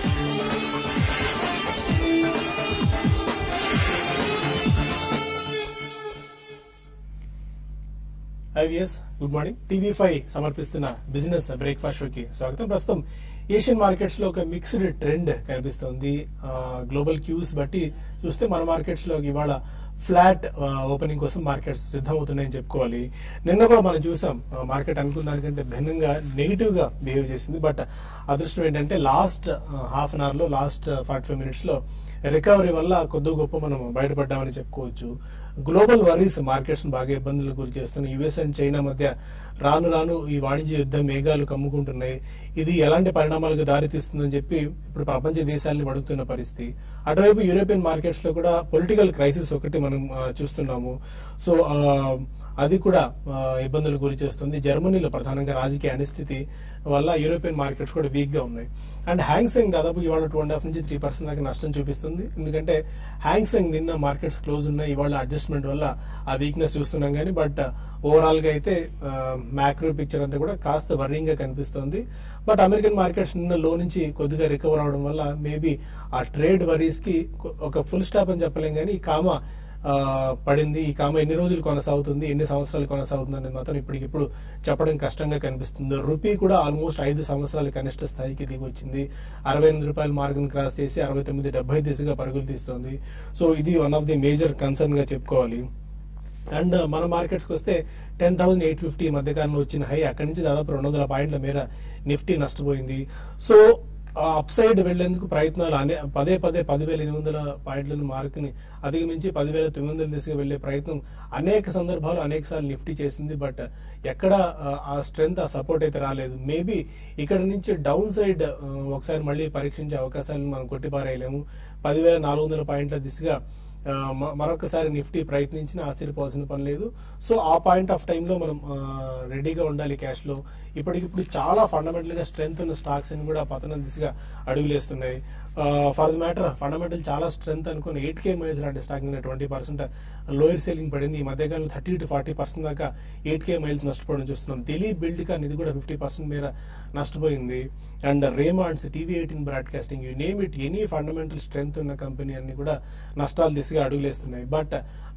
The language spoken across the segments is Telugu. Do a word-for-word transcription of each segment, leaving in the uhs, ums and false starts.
IVS good morning. TV five సమర్పిస్తున్న బిజినెస్ బ్రేక్ఫాస్ట్ షోకి స్వాగతం. ప్రస్తుతం ఏషియన్ మార్కెట్స్ లో ఒక మిక్స్డ్ ట్రెండ్ కనిపిస్తోంది. గ్లోబల్ క్యూస్ బట్టి చూస్తే మన మార్కెట్స్ లో ఇవాళ ఫ్లాట్ ఓపెనింగ్ కోసం మార్కెట్స్ సిద్ధమవుతున్నాయని చెప్పుకోవాలి. నిన్న కూడా మనం చూసాం మార్కెట్ అనుకున్న దానికంటే భిన్నంగా నెగిటివ్ గా బిహేవ్ చేసింది. బట్ అదృష్టం ఏంటంటే లాస్ట్ హాఫ్ అన్ అవర్ లో లాస్ట్ ఫార్టీ ఫైవ్ మినిట్స్ లో రికవరీ వల్ల కొద్ది గొప్ప మనం బయటపడ్డామని చెప్పుకోవచ్చు. గ్లోబల్ వరీస్ మార్కెట్స్ బాగా ఇబ్బందులకు గురి చేస్తున్నాయి. యుఎస్ అండ్ చైనా మధ్య రాను రాను ఈ వాణిజ్య యుద్ధం మేఘాలు కమ్ముకుంటున్నాయి. ఇది ఎలాంటి పరిణామాలకు దారితీస్తుందని చెప్పి ఇప్పుడు ప్రపంచ దేశాలను అడుగుతున్న పరిస్థితి. అటువైపు యూరోపియన్ మార్కెట్స్ లో కూడా పొలిటికల్ క్రైసిస్ ఒకటి మనం చూస్తున్నాము. సో అది కూడా ఇబ్బందులకు గురి చేస్తుంది. జర్మనీలో ప్రధానంగా రాజకీయ అనిస్థితి వల్ల యూరోపియన్ మార్కెట్స్ కూడా వీక్ గా ఉన్నాయి. అండ్ హ్యాంగ్సెంగ్ దాదాపు ఇవాళ టూ అండ్ హాఫ్ నుంచి త్రీ పర్సెంట్ దాకా నష్టం చూపిస్తుంది. ఎందుకంటే హ్యాంగ్సెంగ్ నిన్న మార్కెట్స్ క్లోజ్ ఉన్నాయి, ఇవాళ అడ్జస్ట్మెంట్ వల్ల ఆ వీక్నెస్ చూస్తున్నాం. కానీ బట్ ఓవరాల్ గా అయితే మ్యాక్రో పిక్చర్ అంతా కూడా కాస్త వర్రింగ్ గా కనిపిస్తుంది. బట్ అమెరికన్ మార్కెట్స్ నిన్న లో నుంచి కొద్దిగా రికవర్ అవడం వల్ల మేబీ ఆ ట్రేడ్ వరీస్ కి ఒక ఫుల్ స్టాప్ అని చెప్పలేం. కానీ ఈ కామ పడింది. ఈ కామ ఎన్ని రోజులు కొనసాగుతుంది, ఎన్ని సంవత్సరాలు కొనసాగుతుంది అనేది మాత్రం ఇప్పటికిప్పుడు చెప్పడం కష్టంగా కనిపిస్తుంది. రూపీ కూడా ఆల్మోస్ట్ ఐదు సంవత్సరాల కనిష్ట స్థాయికి దిగి వచ్చింది. అరవై ఎనిమిది రూపాయల మార్గం క్రాస్ చేసి అరవై తొమ్మిది డెబ్బై దిశగా పరుగులు తీస్తుంది. సో ఇది one of the major concern గా చెప్పుకోవాలి. అండ్ మన మార్కెట్స్ కి వస్తే టెన్ థౌసండ్ ఎయిట్ ఫిఫ్టీ మధ్యకాలంలో వచ్చిన హై, అక్కడి నుంచి దాదాపు రెండు వందల పాయింట్ల మేర నిఫ్టీ నష్టపోయింది. సో అప్ సైడ్ వెళ్లేందుకు ప్రయత్నాలు అనే పదే పదే పదివేల ఎనిమిది వందల పాయింట్లను మార్కుని అధిగమించి పదివేల తొమ్మిది వందల దిశగా వెళ్లే ప్రయత్నం అనేక సందర్భాలు అనేక సార్లు నిఫ్టీ చేసింది. బట్ ఎక్కడ ఆ స్ట్రెంత్ ఆ సపోర్ట్ అయితే రాలేదు. మేబీ ఇక్కడ నుంచి డౌన్ సైడ్ ఒకసారి మళ్ళీ పరీక్షించే అవకాశాలను మనం కొట్టిపారేయలేము. పదివేల నాలుగు వందల పాయింట్ల దిశగా మరొకసారి నిఫ్టీ ప్రయత్నించిన ఆశ్చర్యపోవాల్సిన పని లేదు. సో ఆ పాయింట్ ఆఫ్ టైంలో మనం రెడీగా ఉండాలి క్యాష్ లో. ఇప్పటికిప్పుడు చాలా ఫండమెంటల్ గా స్ట్రెంత్ ఉన్న స్టాక్స్ అని కూడా పతనం దిశగా అడుగులేస్తున్నాయి. ఫర్ ద మ్యాటర్ ఫండమెంటల్ చాలా స్ట్రెంత్ అనుకుని ఎయిట్ కే మైల్స్ లాంటి స్టాక్ మీద ట్వంటీ పర్సెంట్ లోయర్ సెల్లింగ్ పడింది. ఈ మధ్యకాలంలో థర్టీ టు ఫార్టీ పర్సెంట్ దాకా ఎయిట్ కే మైల్స్ నష్టపోవడం చూస్తున్నాం. ఢిల్లీ బిల్డ్ కాన్ ఇది కూడా ఫిఫ్టీ పర్సెంట్ మేర నష్టపోయింది. And Raymonds, TV eighteen broadcasting, you name it, any fundamental strength ఉన్న కంపెనీ అన్ని కూడా నష్టాల దిశగా అడుగులేస్తున్నాయి. బట్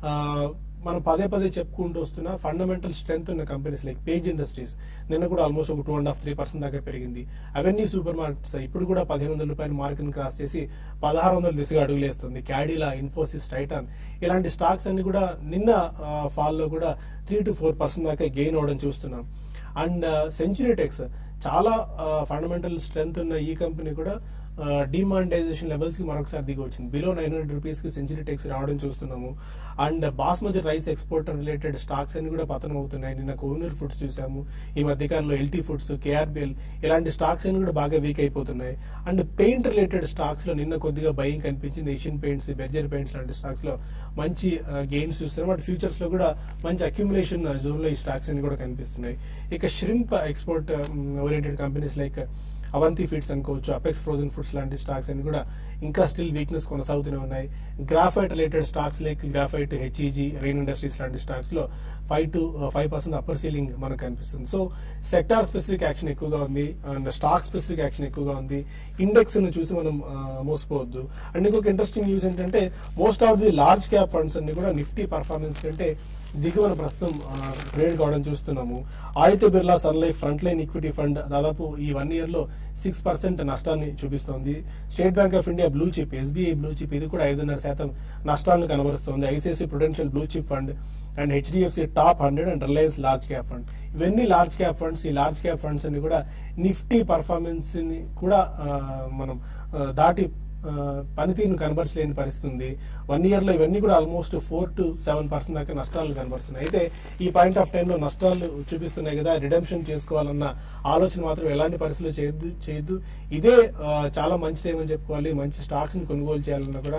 మనం పదే పదే చెప్పుకుంటూ వస్తున్న ఫండమెంటల్ స్ట్రెంత్ ఉన్న కంపెనీస్ లైక్ పేజ్ ఇండస్ట్రీస్ నిన్న కూడా ఆల్మోస్ట్ ఒక two and half three percent దాకా పెరిగింది. అవెన్యూ సూపర్ మార్కెట్స్ ఇప్పుడు కూడా పదిహేను వందల రూపాయల మార్కెట్ క్రాస్ చేసి పదహారు వందల దిశగా అడుగులేస్తుంది. క్యాడిలా, ఇన్ఫోసిస్, టైటాన్ ఇలాంటి స్టాక్స్ అన్ని కూడా నిన్న ఫాల్ లో కూడా త్రీ టు ఫోర్ పర్సెంట్ దాకా గెయిన్ అవడం చూస్తున్నాం. అండ్ సెంచురీ టెక్స్ చాలా ఫండమెంటల్ స్ట్రెంత్ ఉన్న ఈ కంపెనీ కూడా డిమానిటైజేషన్ లెవెల్స్ కి మరొకసారి దిగి వచ్చింది. బిలో నైన్ హండ్రెడ్ రూపీస్ కి సెంచురీ టెక్స్ రావడం చూస్తున్నాము. And basmati rice export related stocks అన్ని కూడా పతనం అవుతున్నాయి. నిన్న కోహినూర్ ఫుడ్స్ చూసాము. ఈ మధ్యకాలంలో ఎల్టీ ఫుడ్స్, కేఆర్బిఎల్ ఇలాంటి స్టాక్స్ అన్ని కూడా బాగా వీక్ అయిపోతున్నాయి. అండ్ పెయింట్ రిలేటెడ్ స్టాక్స్ లో నిన్న కొద్దిగా బయింగ్ కనిపించింది. ఏషియన్ పెయింట్స్, బెర్జర్ పెయింట్స్ లాంటి స్టాక్స్ లో మంచి గెయిన్స్ చూస్తున్నాం. బట్ ఫ్యూచర్స్ లో కూడా మంచి అక్యుములేషన్ జోన్ లో ఈ స్టాక్స్ అన్ని కూడా కనిపిస్తున్నాయి. ఇక shrimp export oriented companies like Avanti feeds అనుకోవచ్చు, అపెక్స్ ఫ్రోజన్ ఫుడ్స్ లాంటి స్టాక్స్ అన్ని కూడా ఇంకా స్టిల్ వీక్నెస్ కొనసాగుతూనే ఉన్నాయి. Graphite related stocks like graphite, HEG, rain industries లాంటి స్టాక్స్ లో five to five percent upper ceiling మనకు కనిపిస్తుంది. సో సెక్టార్ స్పెసిఫిక్ యాక్షన్ ఎక్కువగా ఉంది అండ్ స్టాక్ స్పెసిఫిక్ యాక్షన్ ఎక్కువగా ఉంది. ఇండెక్స్ ను చూసి మనం మోసపోవద్దు. అండ్ ఇంకొక ఇంట్రెస్టింగ్ న్యూస్ ఏంటంటే most of the large cap funds అన్ని కూడా నిఫ్టీ పర్ఫార్మెన్స్ కంటే దిగువన ప్రస్తుతం ట్రేడ్ కావడం చూస్తున్నాము. Aditya Birla sun life front line equity fund దాదాపు ఈ వన్ ఇయర్ లో సిక్స్ పర్సెంట్ నష్టాన్ని చూపిస్తోంది. State Bank of India blue chip, SBI blue chip ఇది కూడా ఐదున్నర శాతం నష్టాలను కనబరుస్తోంది. ICICI prudential blue chip fund and HDFC top hundred and reliance large cap fund ఇవన్నీ లార్జ్ క్యాప్ ఫండ్స్. ఈ లార్జ్ క్యాప్ ఫండ్స్ అన్ని కూడా నిఫ్టీ పర్ఫార్మెన్స్ ని కూడా మనం దాటి పనితీరును కనబరచలేని పరిస్థితి ఉంది. వన్ ఇయర్ లో ఇవన్నీ కూడా almost four to seven percent దాకా నష్టాలు కనబడుతున్నాయి. అయితే ఈ పాయింట్ ఆఫ్ టైంలో నష్టాలు చూపిస్తున్నాయి కదా, రిడెంప్షన్ చేసుకోవాలన్న ఆలోచన మాత్రం ఎలాంటి పరిస్థితుల్లో చేయొద్దు చేయొద్దు ఇదే చాలా మంచి టైం అని చెప్పుకోవాలి. మంచి స్టాక్స్ ని కొనుగోలు చేయాలన్నా కూడా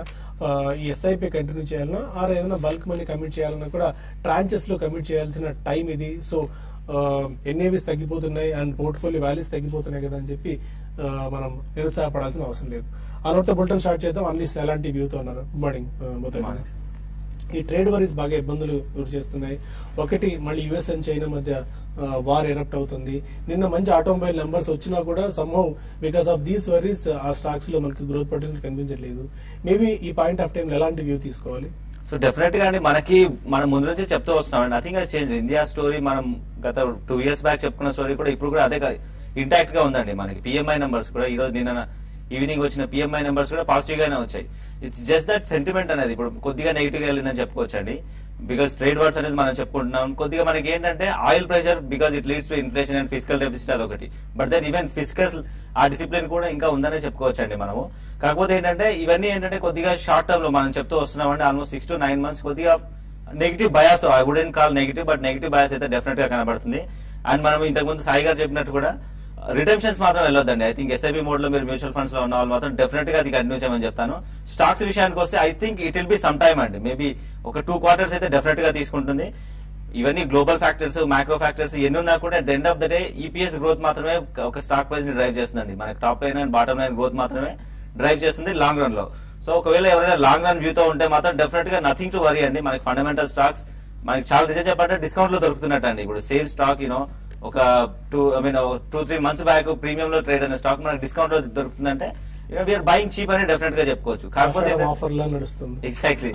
ఈ ఎస్ఐపి కంటిన్యూ చేయాలన్నా ఆర్ ఏదైనా బల్క్ మనీ కమిట్ చేయాలన్నా కూడా ట్రాంచెస్ లో కమిట్ చేయాల్సిన టైం ఇది. సో ఎన్ఏవిస్ తగ్గిపోతున్నాయి అండ్ పోర్ట్ఫోలియో వాల్యూస్ తగ్గిపోతున్నాయి కదా అని చెప్పి మనం నిరుత్సాహపడాల్సిన అవసరం లేదు. అనోట్తో బులెటిన్ స్టార్ట్ చేద్దాం. అన్ని ఎలాంటి వ్యూతో ఉన్నారు. Good morning. ఈ ట్రేడ్ వరీస్ బాగా ఇబ్బందులు గురి చేస్తున్నాయి. ఒకటి మళ్ళీ యుఎస్ అండ్ చైనా మధ్య వార్ ఎరప్ట్ అవుతుంది. నిన్న మంచి ఆటోమొబైల్ నెంబర్స్ వచ్చినా కూడా somehow because of these worries ఆ స్టాక్స్ లో మనకి గ్రోత్ పొటెన్షియల్ కనిపించట్లేదు. మేబీ ఈ పాయింట్ ఆఫ్ టైం ఎలాంటి వ్యూ తీసుకోవాలి? సో డెఫినెట్ గా అండి మనకి మనం ముందు నుంచి చెప్తూ వస్తున్నాం. Nothing has change. India story మనం గత టూ ఇయర్స్ బ్యాక్ చెప్పుకున్న స్టోరీ కూడా ఇప్పుడు కూడా అదే ఇంటాక్ట్ గా ఉందండి. మనకి పిఎంఐ నెంబర్స్ కూడా ఈ రోజు నిన్న ఈవినింగ్ వచ్చిన పిఎంఐ నెంబర్స్ కూడా పాజిటివ్ గానే వచ్చాయి. ఇట్స్ జస్ట్ దట్ సెంటిమెంట్ అనేది ఇప్పుడు కొద్దిగా నెగిటివ్ గా వెళ్ళిందని చెప్పుకోవచ్చు అండి. బికాస్ ట్రేడ్ వార్స్ అనేది మనం చెప్పుకుంటున్నాం. కొద్దిగా మనకి ఏంటంటే oil pressure because it leads to inflation and fiscal deficit అదొకటి. బట్ దెన్ ఈవెన్ ఫిజికల్ ఆ డిసిప్లిన్ కూడా ఇంకా ఉందనే చెప్పుకోవచ్చు అండి మనము. కాకపోతే ఏంటంటే ఇవన్నీ ఏంటంటే కొద్దిగా షార్ట్ టర్మ్ లో మనం చెప్తూ వస్తున్నాం అండి. Almost six to nine months కొద్దిగా negative bias, I wouldn't call negative, but negative bias అయితే డెఫినెట్ గా కనబడుతుంది. అండ్ మనం ఇంతకుముందు సాయి గారు చెప్పినట్టు కూడా రిడెంప్షన్స్ మాత్రం వెళ్ళొద్దండి. ఐ థింక్ ఎస్ఐపి మోడ్ లో మీరు మ్యూచువల్ ఫండ్స్ లో ఉన్న వాళ్ళు మాత్రం డెఫినెట్ గా అది కంటిన్యూ చేయమని చెప్తాను. స్టాక్స్ విషయానికి వస్తే I think it will be some time అండి. మేబీ ఒక టూ క్వార్టర్స్ అయితే డెఫినెట్ గా తీసుకుంటుంది. ఇవన్నీ గ్లోబల్ ఫ్యాక్టర్స్, మైక్రో ఫ్యాక్టర్స్ ఎన్ని ఉన్నా కూడా at the end of the day EPS growth మాత్రమే ఒక స్టాక్ ప్రైస్ ని డ్రైవ్ చేస్తుందండి. మనకి top line and bottom line growth మాత్రమే డ్రైవ్ చేస్తుంది లాంగ్ రన్ లో. సో ఒకవేళ ఎవరైనా లాంగ్ రన్ వ్యూతో ఉంటే మాత్రం డెఫినెట్ గా నథింగ్ టు వరీ అండి. మనకి ఫండమెంటల్ స్టాక్స్ మనకి చాలా నిజం చెప్పంటే డిస్కౌంట్ లో దొరుకుతున్నట్టు అండి. ఇప్పుడు సేమ్ స్టాక్ యూనో ఒక two I mean two three months back premium లో ట్రేడ్ అయిన స్టాక్ మనకి డిస్కౌంట్ లో దొరుకుతుందంటే వీఆర్ బయింగ్ చీప్ అని డెఫినెట్ గా చెప్పుకోవచ్చు. కాకపోతే ఆఫర్ లో నడుస్తుంది. Exactly.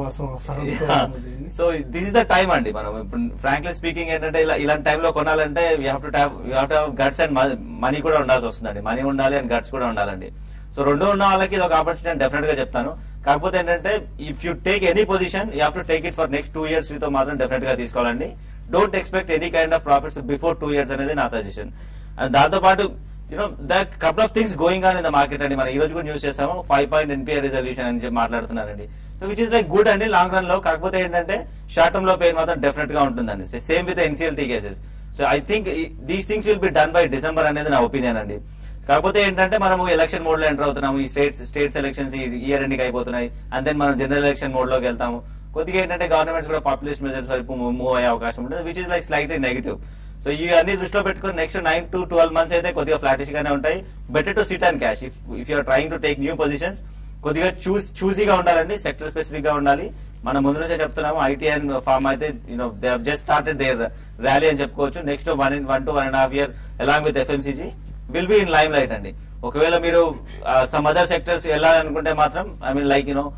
So this is the time అండి. మనం ఇప్పుడు ఫ్రాంక్లీ స్పీకింగ్ ఏంటంటే ఇలా ఇలాంటి టైంలో కొనాలంటే we have to have we have to have guts and money కూడా ఉండాల్సి వస్తుందండి. మనీ ఉండాలి అండ్ గట్స్ కూడా ఉండాలండి. సో రెండు ఉన్న వాళ్ళకి ఇది ఒక ఆపర్చునిటీ అని డెఫినెట్ గా చెప్తాను. కాకపోతే ఏంటంటే if you take any position you have to take it for next two years తో మాత్రం డెఫినెట్ గా తీసుకోవాలండి. Don't expect any kind of profits before two years అనేది నా సజెషన్. అండ్ దాంతో పాటు you know that couple of things going on in the market అండి. మనం ఈ రోజు కూడా న్యూస్ చేసాము ఫైవ్ పాయింట్ ఎన్పిఆర్ రిజల్యూషన్ అని చెప్పి మాట్లాడుతున్నారండి. So which is like good అండి లాంగ్ రన్ లో. కాకపోతే ఏంటంటే షార్ట్ టర్మ్ లో పెయిన్ మాత్రం డెఫినెట్ గా ఉంటుందండి. Same with NCLT cases. So I think these things will be done by December అనేది నా ఒపీనియన్ అండి. కాకపోతే ఏంటంటే మనము ఎలక్షన్ మోడ్ లో ఎంటర్ అవుతున్నాము. ఈ states states elections year ending అయిపోతున్నాయి. అండ్ దెన్ మనం జనరల్ ఎలక్షన్ మోడ్ లోకి వెళ్తాము. కొద్దిగా ఏంటంటే గవర్నమెంట్స్ కూడా పాపులేషన్ మెజర్స్ వైపు మూవ్ అయ్యే అవకాశం ఉంటుంది, which is like slightly negative. So ఇవన్నీ దృష్టిలో పెట్టుకుని next nine to twelve months అయితే కొద్దిగా ఫ్లాటిష్ గానే ఉంటాయి. Better to sit and cash if if you're trying to take new positions. కొద్దిగా చూస్ చూసీగా ఉండాలండి, సెక్టర్ స్పెసిఫిక్ గా ఉండాలి. మనం ముందు నుంచే చెప్తున్నాము ఐటీ అండ్ ఫార్మ్ అయితే you know they have just started their rally అని చెప్పుకోవచ్చు. Next one one to one and half year along with FMCG will be in lime light అండి. ఒకవేళ మీరు సమ్ అదర్ సెక్టర్స్ వెళ్ళాలనుకుంటే మాత్రం I mean like you know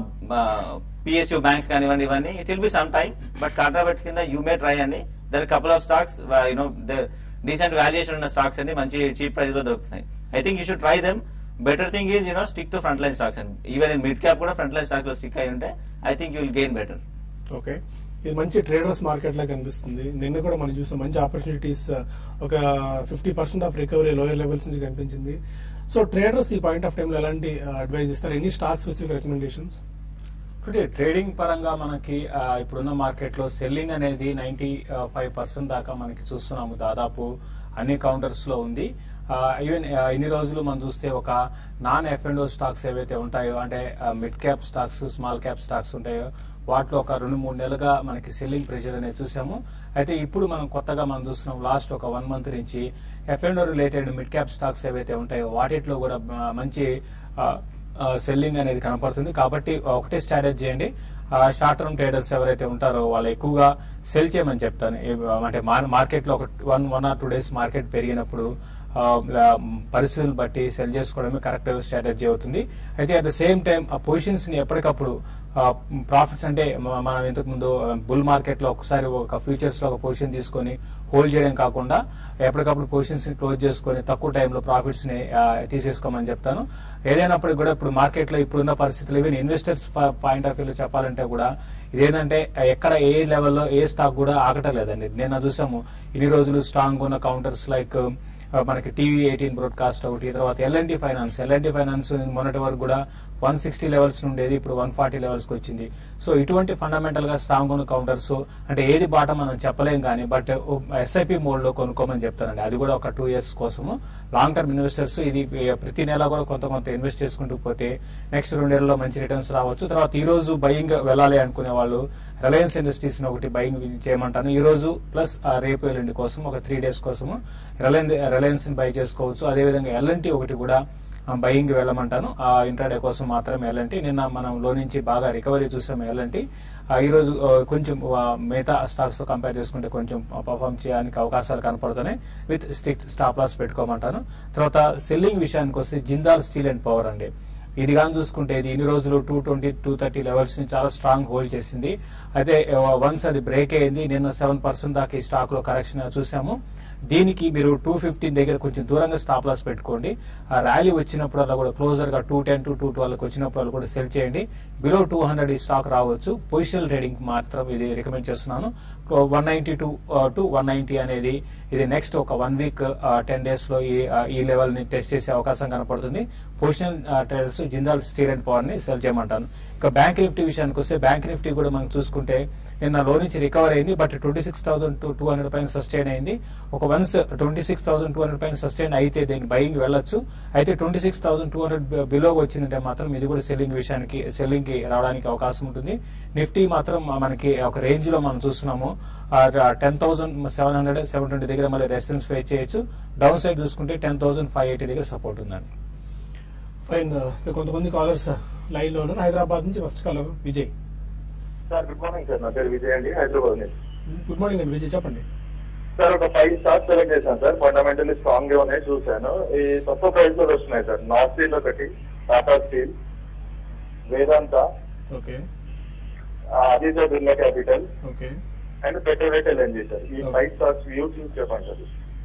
PSU banks కానివ్వండి ఇవన్నీ it will be some time. But contra bet కింద యూ మే ట్రై అండి. The couple of stocks you know decent valuation ఉన్న స్టాక్స్ అండి మంచి చీప్ ప్రైస్ లో దొరుకుతున్నాయి. I think you should try them. Better thing is you know stick to front line stocks అండి. ఈవెన్ ఇన్ మిడ్ క్యాప్ కూడా ఫ్రంట్ లైన్ స్టాక్స్ లో స్టిక్ అయి ఉంటే I think you will gain better. Okay, ఇది మంచి ట్రేడర్స్ మార్కెట్ లా కనిపిస్తుంది. నిన్న కూడా మనం చూసాం మంచి ఆపర్చునిటీస్, ఒక fifty percent of recovery lower levels నుంచి కనిపించింది. సో ట్రేడర్స్ ఈ పాయింట్ ఆఫ్ టైం లో ఎలాంటి అడ్వైజ్ ఇస్తారు? Any stock specific recommendations? Today trading పరంగా మనకి ఇప్పుడున్న మార్కెట్ లో సెల్లింగ్ అనేది నైన్టీ ఫైవ్ పర్సెంట్ దాకా మనకి చూస్తున్నాము. దాదాపు అన్ని కౌంటర్స్ లో ఉంది. ఈవెన్ ఇన్ని రోజులు మనం చూస్తే ఒక non F and O stocks ఏవైతే ఉంటాయో అంటే mid cap stocks, small cap stocks ఉంటాయో వాటిలో ఒక రెండు మూడు నెలలుగా మనకి సెల్లింగ్ ప్రెషర్ అనేది చూసాము. అయితే ఇప్పుడు మనం కొత్తగా మనం చూస్తున్నాం లాస్ట్ ఒక వన్ మంత్ నుంచి F and O related mid cap stocks ఏవైతే ఉంటాయో వాటిలో కూడా మంచి సెల్లింగ్ అనేది కనపడుతుంది. కాబట్టి ఒకటే స్ట్రాటజీ చేయండి. షార్ట్ టర్మ్ ట్రేడర్స్ ఎవరైతే ఉంటారో వాళ్ళు ఎక్కువగా సెల్ చేయమని చెప్తాను. అంటే మార్కెట్ లో ఒక one one or two days market పెరిగినప్పుడు పరిస్థితులు బట్టి సెల్ చేసుకోవడమే కరెక్ట్ స్ట్రాటజీ అవుతుంది. అయితే అట్ ద సేమ్ టైం ఆ పొజిషన్స్ ని ఎప్పటికప్పుడు ప్రాఫిట్స్ అంటే మనం ఇంతకు ముందు బుల్ మార్కెట్ లో ఒకసారి ఒక ఫ్యూచర్స్ లో ఒక పొజిషన్ తీసుకొని హోల్డ్ చేయడం కాకుండా ఎప్పటికప్పుడు పొజిషన్స్ ని క్లోజ్ చేసుకుని తక్కువ టైంలో ప్రాఫిట్స్ ని తీసేసుకోమని చెప్తాను. ఏదైనప్పటికీ కూడా ఇప్పుడు మార్కెట్ లో ఇప్పుడున్న పరిస్థితులు ఈవెన్ ఇన్వెస్టర్స్ పాయింట్ ఆఫ్ వ్యూలో చెప్పాలంటే కూడా ఇదేంటంటే ఎక్కడ ఏ లెవెల్లో ఏ స్టాక్ కూడా ఆగటలేదండి. నేను చూసాము ఇన్ని రోజులు స్ట్రాంగ్ ఉన్న కౌంటర్స్ లైక్ మనకి టీవీ ఎయిటీన్ బ్రాడ్కాస్ట్ ఒకటి, తర్వాత ఎల్ఎన్టీ ఫైనాన్స్ ఎల్ఎన్టీ ఫైనాన్స్ మొన్నటి వరకు కూడా వన్ సిక్స్టీ లెవెల్స్ ఉండేది, ఇప్పుడు వన్ ఫార్టీ లెవెల్స్ కి వచ్చింది. సో ఇటువంటి ఫండమెంటల్ గా స్ట్రాంగ్ ఉన్న కౌంటర్స్ అంటే ఏది బాట మనం చెప్పలేం కానీ బట్ ఎస్ఐపి మోడ్ లో కొనుక్కోమని చెప్తానండి. అది కూడా ఒక టూ ఇయర్స్ కోసము. లాంగ్ టర్మ్ ఇన్వెస్టర్స్ ఇది ప్రతి నెల కూడా కొంత కొంత ఇన్వెస్ట్ చేసుకుంటూ పోతే నెక్స్ట్ రెండేళ్లలో మంచి రిటర్న్స్ రావచ్చు. తర్వాత ఈ రోజు బయింగ్ వెళ్ళాలి అనుకునే వాళ్ళు రిలయన్స్ ఇండస్ట్రీస్ ఒకటి బయింగ్ చేయమంటాను. ఈ రోజు ప్లస్ రేపు ఎల్లుండి కోసం ఒక త్రీ డేస్ కోసము రిలయన్స్ రిలయన్స్ ని బై చేసుకోవచ్చు. అదేవిధంగా ఎల్ఎన్టీ ఒకటి కూడా బయింగ్ వెళ్ళమంటాను. ఆ ఇంట్రాడే కోసం మాత్రమే వెళ్ళండి. నిన్న మనం లో నుంచి బాగా రికవరీ చూసాము వెళ్ళండి. ఈ రోజు కొంచెం మిగతా స్టాక్స్ తో కంపేర్ చేసుకుంటే కొంచెం పర్ఫార్మ్ చేయడానికి అవకాశాలు కనపడుతున్నాయి. విత్ స్ట్రిక్ట్ స్టాప్ లాస్ పెట్టుకోమంటాను. తర్వాత సెల్లింగ్ విషయానికి వస్తే జిందాల్ స్టీల్ అండ్ పవర్ అండి. ఇది కానీ చూసుకుంటే ఇది ఇన్ని రోజులు two twenty two thirty levels ని చాలా స్ట్రాంగ్ హోల్డ్ చేసింది. అయితే వన్స్ అది బ్రేక్ అయింది. నిన్న సెవెన్ పర్సెంట్ దాకా ఈ స్టాక్ లో కరెక్షన్ చూసాము. దీనికి మీరు టూ ఫిఫ్టీన్ దగ్గర కొంచెం దూరంగా స్టాప్ లాస్ పెట్టుకోండి. ఆ ర్యాలీ వచ్చినప్పుడు కూడా క్లోజర్ గా two ten to two twelve వచ్చినప్పుడు కూడా సెల్ చేయండి. బిలో టూ హండ్రెడ్ ఈ స్టాక్ రావచ్చు. పొజిషనల్ ట్రేడింగ్ మాత్రం ఇది రికమెండ్ చేస్తున్నాను. One ninety two to one ninety అనేది ఇది నెక్స్ట్ ఒక వన్ వీక్ టెన్ డేస్ లో ఈ లెవెల్ ని టెస్ట్ చేసే అవకాశం కనపడుతుంది. Positional traders Jindal steel and power ని సెల్ చేయమంటాను. ఇక బ్యాంక్ నిఫ్టీ విషయానికి వస్తే బ్యాంక్ నిఫ్టీ కూడా మనం చూసుకుంటే నిన్న లో నుంచి రికవర్ అయింది. But twenty six thousand to two hundred పైన సస్టైన్ అయింది. ఒక once twenty six thousand two hundred పైన సస్టైన్ అయితే దీని బయింగ్ వెళ్ళొచ్చు. అయితే twenty six thousand two hundred below వచ్చిందంటే మాత్రం ఇది కూడా సెల్లింగ్ విషయానికి సెల్లింగ్ కి రావడానికి అవకాశం ఉంటుంది. నిఫ్టీ మాత్రం మనకి ఒక రేంజ్ లో మనం చూస్తున్నాము. Ten thousand seven hundred seven twenty దగ్గర మళ్ళీ రెసిస్టెన్స్ ఫేస్ చేయొచ్చు. డౌన్ సైడ్ చూసుకుంటే టెన్ థౌసండ్ ఫైవ్ ఎయిటీ దగ్గర సపోర్ట్ ఉందండి. ఫైన్. కొంతమంది కాలర్స్ లైన్ లో ఉన్నారు. హైదరాబాద్ నుంచి first caller Vijay. Sir good morning sir. నా పేరు విజయ్ అండి, హైదరాబాద్ నుంచి. గుడ్ మార్నింగ్ అండి విజయ్, చెప్పండి. సార్ ఒక ఫైవ్ స్టాక్స్ సెలెక్ట్ చేశాను సార్. ఫండమెంటల్లీ స్ట్రాంగ్ గా ఉన్నాయి, చూశాను. ఈ తక్కువ ప్రైస్ లో వస్తున్నాయి సార్. నార్త్ స్టీల్ ఒకటి, Tata steel, Vedanta, okay, Aditya Birla capital okay, and Petronet LNG sir. ఈ ఫైవ్ స్టాక్స్ వ్యూస్ చెప్పండి సార్.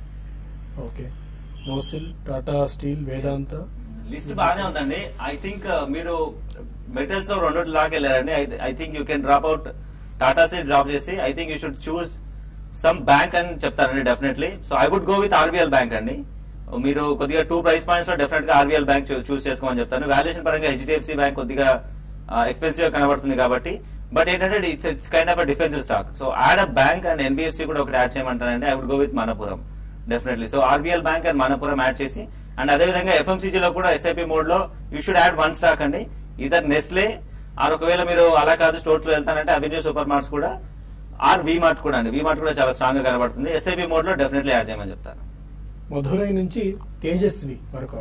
ఓకే. మోసిల్, టాటా స్టీల్, వేదాంత లిస్ట్ బాగానే ఉందండి. ఐ థింక్ మీరు మెటల్స్ లో రెండు లాగా వెళ్ళారండి. I think you can drop out Tata steel drop చేసి I think you should choose some bank అని చెప్తానండి definitely. So I would go with RBL bank అండి. మీరు కొద్దిగా టూ ప్రైస్ పాయింట్స్ లో డెఫినెట్ గా ఆర్బీఎల్ బ్యాంక్ చూస్ చేసుకోమని చెప్తాను. వాల్యుయేషన్ పరంగా హెచ్డిఎఫ్సి బ్యాంక్ కొద్దిగా ఎక్స్పెన్సివ్ గా కనబడుతుంది కాబట్టి. బట్ ఏంటంటే it's it's kind of defensive stock. So add a bank and NBFC కూడా ఒకటి యాడ్ చేయమంటానండి. I would go with Manappuram definitely. So RBL bank and Manappuram add చేసి అండ్ అదేవిధంగా ఎఫ్ఎంసీజీ లో కూడా ఎస్ఐపి మోడ్ లో you should add one stock అండి. ఇదర్ నెస్లే ఆర్ ఒకవేళ మీరు అలా కాదు స్టోర్స్ లో వెళ్తానంటే అవెన్యూ సూపర్ మార్ట్స్ కూడా ఆర్ వి మార్ట్ కూడా అండి. వి మార్ట్ కూడా చాలా స్ట్రాంగ్ గా కనబడుతుంది. ఎస్ఐపి మోడ్ లో డెఫినెట్లీ యాడ్ చేయమని చెప్తాను. మధురై నుంచి తేజస్వి వరకు.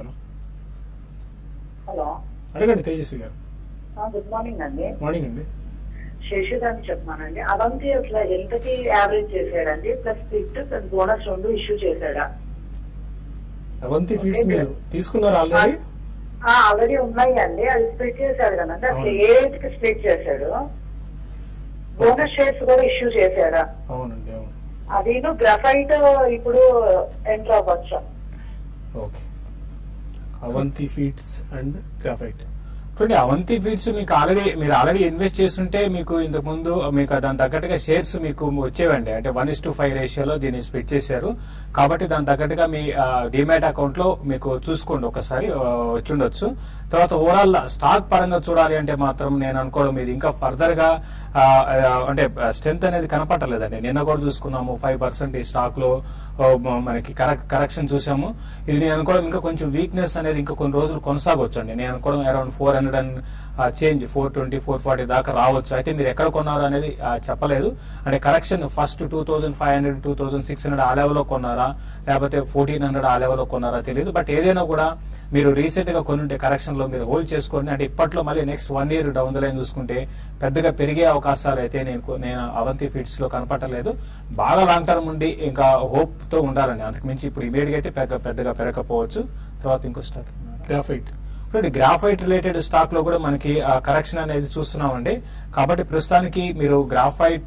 హలో, అడగండి తేజస్వి గారు. గుడ్ మార్నింగ్ అండి. మార్నింగ్ అండి. శేషదాన్ని చెప్పమానండి. అవంతి అట్లా ఎంతకి యావరేజ్ చేశాడండి, ప్లస్ ఫిట్ ప్లస్ బోనస్ రెండు ఇష్యూ చేశాడా? అవంతి ఫీడ్స్ మీరు తీసుకున్నారు ఆల్రెడీ? ఆల్రెడీ ఉన్నాయి అండి. అది స్ప్లిట్ చేశాడు కదండి. అసలు ఏజ్ కి స్ప్లిట్ చేశాడు. బోనస్ షేర్స్ కూడా ఇష్యూ చేశాడా? అవునండి, అవును. అది గ్రాఫైట్ ఇప్పుడు ఎంటర్ అవ్వచ్చు. Okay. Avanti feeds and graphite. చూడండి, అవంతి ఫీడ్స్ మీకు ఆల్రెడీ మీరు ఆల్రెడీ ఇన్వెస్ట్ చేస్తుంటే మీకు ఇంతకు ముందు మీకు దాని తగ్గట్టుగా షేర్స్ మీకు వచ్చేవండి. అంటే వన్ ఇస్ టు ఫైవ్ రేషియోలో దీన్ని స్ప్లిట్ చేశారు కాబట్టి దాని తగ్గట్టుగా మీ డిమాట్ అకౌంట్ లో మీకు చూసుకోండి ఒకసారి వచ్చి ఉండొచ్చు. తర్వాత ఓవరాల్ స్టాక్ పరంగా చూడాలి అంటే మాత్రం నేను అనుకోవడం ఇది ఇంకా ఫర్దర్ గా అంటే స్ట్రెంత్ అనేది కనపట్టలేదండి. నిన్న కూడా చూసుకున్నాము ఫైవ్ పర్సెంట్ ఈ స్టాక్ లో మనకి కరెక్షన్ చూసాము. ఇది నేను అనుకోవడం ఇంకా కొంచెం వీక్నెస్ అనేది ఇంకా కొన్ని రోజులు కొనసాగొచ్చు అండి. నేను అనుకోవడం around four hundred and change four twenty four forty దాకా రావచ్చు. అయితే మీరు ఎక్కడ కొన్నారు అనేది చెప్పలేదు. అంటే correction first two thousand five hundred two thousand six hundred ఆ లెవెల్లో కొన్నారా లేకపోతే ఫోర్టీన్ హండ్రెడ్ ఆ లెవెల్లో కొన్నారా తెలియదు. బట్ ఏదైనా కూడా మీరు రీసెంట్ గా కొనుంటే కరెక్షన్ లో మీరు హోల్డ్ చేసుకోండి. అంటే ఇప్పట్లో మళ్ళీ next one year down the line చూసుకుంటే పెద్దగా పెరిగే అవకాశాలు అయితే నేను నేను అవంతి ఫీడ్స్ లో కనపట్టలేదు. బాగా లాంగ్ టర్మ్ ఉండి ఇంకా హోప్ తో ఉండాలండి. అంతకు మించి ఇప్పుడు ఇమీడియట్ గా అయితే పెద్ద పెద్దగా పెరగకపోవచ్చు. తర్వాత ఇంకో stock graphite. Graphite related stock లో కూడా మనకి కరెక్షన్ అనేది చూస్తున్నామండి. కాబట్టి ప్రస్తుతానికి మీరు గ్రాఫైట్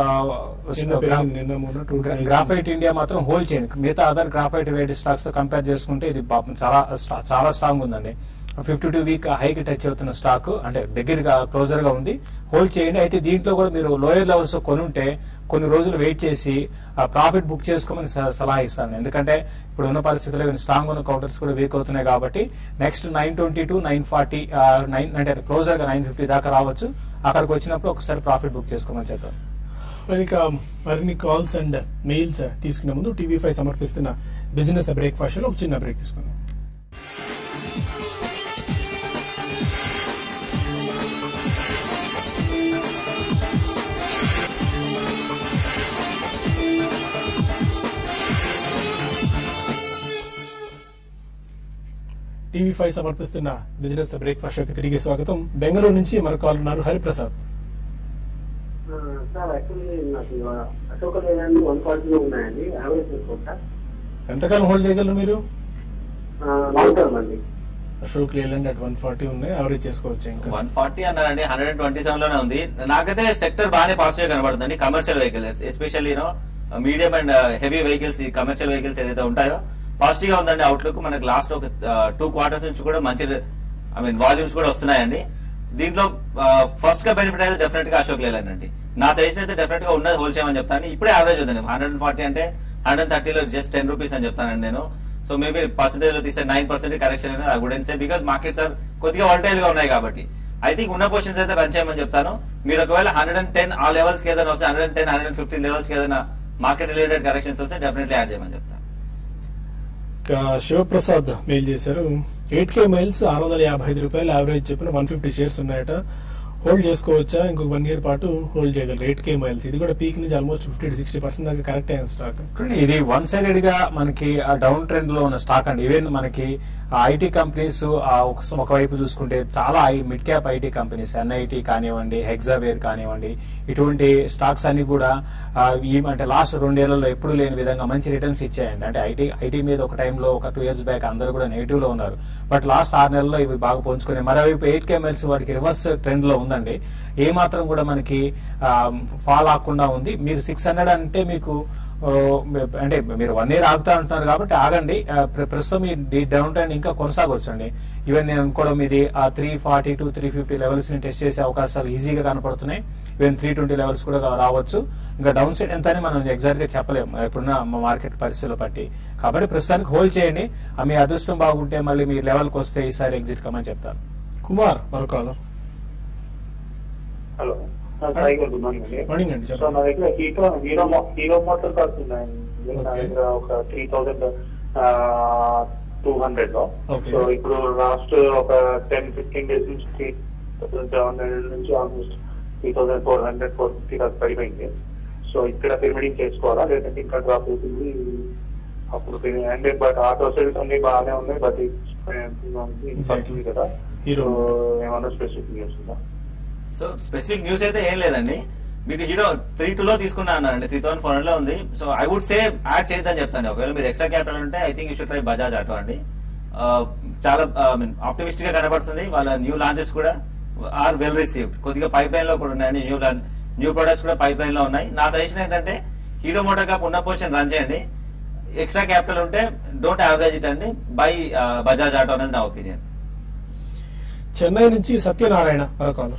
గ్రాఫైట్ ఇండియా మాత్రం హోల్డ్ చేయండి. మిగతా అదర్ గ్రాఫైట్ రిలేటెడ్ స్టాక్స్ తో కంపేర్ చేసుకుంటే ఇది చాలా చాలా స్ట్రాంగ్ ఉందండి. ఫిఫ్టీ టూ వీక్ హైకి టచ్ అవుతున్న స్టాక్ అంటే దగ్గరగా క్లోజర్ గా ఉంది. హోల్డ్ చేయండి. అయితే దీంట్లో కూడా మీరు లోయర్ లెవెల్స్ కొనుంటే కొన్ని రోజులు వెయిట్ చేసి ప్రాఫిట్ బుక్ చేసుకోమని సలహా ఇస్తాను. ఎందుకంటే ఇప్పుడు ఉన్న పరిస్థితుల్లో స్ట్రాంగ్ ఉన్న కౌంటర్స్ కూడా వీక్ అవుతున్నాయి కాబట్టి next nine twenty to nine forty nine అంటే క్లోజర్ గా నైన్ ఫిఫ్టీ దాకా రావచ్చు. అక్కడికి వచ్చినప్పుడు ఒకసారి ప్రాఫిట్ బుక్ చేసుకోమని చెప్తాను. ఇక మరిన్ని కాల్స్ అండ్ మెయిల్స్ తీసుకునే ముందు టీవీ ఫైవ్ సమర్పిస్తున్న బిజినెస్ బ్రేక్ఫాస్ట్ లో ఒక చిన్న బ్రేక్ తీసుకుందాం. టీవీ ఫైవ్ సమర్పిస్తున్న బిజినెస్ బ్రేక్ఫాస్ట్ షోకి తిరిగి స్వాగతం. బెంగళూరు నుంచి మన కాల్ ఉన్నారు హరిప్రసాద్. సార్ యాక్చువల్లీ నాకు అశోక లేదండి వన్ ఫార్టీలో ఉన్నాయండి, యావరేజ్ తీసుకుంటా. ఎంతకాలం హోల్డ్ చేయగలరు మీరు? లాంగ్ టర్మ్ అండి. Ashok Leyland at one forty ఉన్నాయి, యావరేజ్ చేసుకోవచ్చు. ఇంకా వన్ ఫార్టీ అన్నారండి, హండ్రెడ్ అండ్ ట్వంటీ సెవెన్ లోనే ఉంది. నాకైతే సెక్టర్ బాగానే పాజిటివ్ కనబడుతుంది. Commercial vehicles especially you know medium and heavy vehicles, ఈ కమర్షియల్ వెహికల్స్ ఏదైతే ఉంటాయో పాజిటివ్ గా ఉందండి అవుట్లుక్. మనకి లాస్ట్ ఒక టూ క్వార్టర్స్ నుంచి కూడా మంచి ఐ మీన్ వాల్యూమ్స్ కూడా వస్తున్నాయండి. దీంట్లో ఫస్ట్ గా బెనిఫిట్ అయితే డెఫినెట్ గా అశోక్ లేలాండ్ అండి. నా సజెషన్ అయితే డెఫినెట్ గా ఉన్నది హోల్ చేయమని చెప్తాను. ఇప్పుడే యావరేజ్ ఉందండి హండ్రెడ్ అండ్ ఫార్టీ అంటే హండ్రెడ్ థర్టీలో జస్ట్ టెన్ రూపీస్ అని చెప్తానండి నేను. సో మేబీ పర్సెంటేజ్ లో తీసే నైన్ పర్సెంట్ కరెక్షన్ అనేది I wouldn't say, because markets are కొద్దిగా వాలటైల్ గా ఉన్నాయి కాబట్టి ఐ థింక్ ఉన్న పొజిషన్స్ అయితే రన్ చేయమని చెప్తాను. మీరు ఒకవేళ హండ్రెడ్ అండ్ టెన్ ఆ లెవెల్స్ కి ఏదైనా వస్తే hundred and ten hundred and fifteen levels కి ఏదైనా మార్కెట్ రిలేటెడ్ కరెక్షన్స్ వస్తే డెఫినెట్లీ యాడ్ చేయమని చెప్తాను. శివప్రసాద్ మెయిల్ చేశారు, ఎయిట్ కే మైల్స్ ఆరు వందల యాభై ఐదు రూపాయలు యావరేజ్ చెప్పిన వన్ ఫిఫ్టీ షేర్స్ ఉన్నాయట, హోల్డ్ చేసుకోవచ్చా? ఇంకొక వన్ ఇయర్ పాటు హోల్డ్ చేయగలరు. ఎయిట్ కే మైల్స్ ఇది కూడా పీక్ నుంచి almost fifty to sixty percent దాకా కరెక్ట్ అయిన స్టాక్. ఇది వన్ సైడెడ్ గా మనకి డౌన్ ట్రెండ్ లో ఉన్న స్టాక్ అండి. ఈవెన్ మనకి ఐటీ కంపెనీస్ ఒకవైపు చూసుకుంటే చాలా mid cap IT companies NIIT కానివ్వండి, హెగ్జావేర్ కానివ్వండి, ఇటువంటి స్టాక్స్ అన్ని కూడా ఈ అంటే లాస్ట్ రెండేళ్లలో ఎప్పుడు లేని విధంగా మంచి రిటర్న్స్ ఇచ్చాయండి. అంటే ఐటీ ఐటీ మీద ఒక టైంలో ఒక టూ ఇయర్స్ బ్యాక్ అందరూ కూడా నెగిటివ్ లో ఉన్నారు, బట్ లాస్ట్ ఆరు నెలల్లో ఇవి బాగా పుంజుకున్నాయి. మరోవైపు ఎయిట్ కే మైల్స్ వాటికి రివర్స్ ట్రెండ్ లో ఉందండి. ఏ మాత్రం కూడా మనకి ఫాల్ ఆకుండా ఉంది. మీరు సిక్స్ హండ్రెడ్ అంటే మీకు అంటే మీరు వన్ ఇయర్ ఆగుతా ఉంటున్నారు కాబట్టి ఆగండి. ప్రస్తుతం ఈ డౌన్ ట్రెండ్ ఇంకా కొనసాగవచ్చు అండి. ఈవెన్ నేను అనుకోవడం ఇది ఆ three forty to three fifty levels ని టెస్ట్ చేసే అవకాశాలు ఈజీగా కనపడుతున్నాయి. ఈవెన్ త్రీ ట్వంటీ లెవెల్స్ కూడా రావచ్చు. ఇంకా డౌన్ సైడ్ ఎంత అని మనం ఎగ్జాక్ట్ గా చెప్పలేము ఇప్పుడున్న మార్కెట్ పరిస్థితులు బట్టి. కాబట్టి ప్రస్తుతానికి హోల్డ్ చేయండి. మీ అదృష్టం బాగుంటే మళ్ళీ మీ లెవెల్కి వస్తే ఈసారి ఎగ్జిట్ కమని చెప్తాను. కుమార్ మరొక hello Sai garu, good morning అండి. మార్నింగ్ అండి. సో నా దగ్గర Hero Hero Hero motor cars ఉన్నాయండి. నా దగ్గర ఒక త్రీ థౌసండ్ టూ హండ్రెడ్ లో. సో ఇప్పుడు లాస్ట్ ఒక టెన్ ఫిఫ్టీన్ డేస్ నుంచి త్రీ థౌసండ్ సెవెన్ హండ్రెడ్ నుంచి almost three thousand four hundred four fifty దాకా పడిపోయింది. సో ఇక్కడ పిరమిడింగ్ చేసుకోవాలా లేదంటే ఇంకా డ్రాప్ అవుతుంది అప్పుడు? అంటే బట్ ఆటో సేల్స్ అన్ని బాగానే ఉన్నాయి, బట్ పడుతుంది కదా. ఏమన్నా స్పెసిఫిక్ న్యూస్ ఉందా? సో స్పెసిఫిక్ న్యూస్ అయితే ఏం లేదండి. మీరు హీరో త్రీ టూ లో తీసుకున్నా అన్నారండి, త్రీ థౌసండ్ ఫోర్ హండ్రెడ్ లో ఉంది. So I would say add చేద్దాం చెప్తాను. ఒకవేళ మీరు ఎక్స్ట్రా క్యాపిటల్ ఉంటే I think you should try Bajaj auto అండి. చాలా ఆప్టిమిస్టిక్ గా కనబడుతుంది. వాళ్ళ న్యూ లాంచెస్ కూడా ఆర్ వెల్ రిసీవ్డ్. కొద్దిగా పైప్ లైన్ లో కూడా ఉన్నాయండి, న్యూ న్యూ ప్రొడక్ట్స్ కూడా పైప్ లైన్ లో ఉన్నాయి. నా సజెషన్ ఏంటంటే హీరో మోటార్ కప్ ఉన్న పొజిషన్ రన్ చేయండి. ఎక్స్ట్రా క్యాపిటల్ ఉంటే డోంట్ యావరేజ్ ఇట్ అండి, బై బజాజ్ ఆటో అనేది నా ఒపీనియన్. చెన్నై నుంచి సత్యనారాయణ మరొక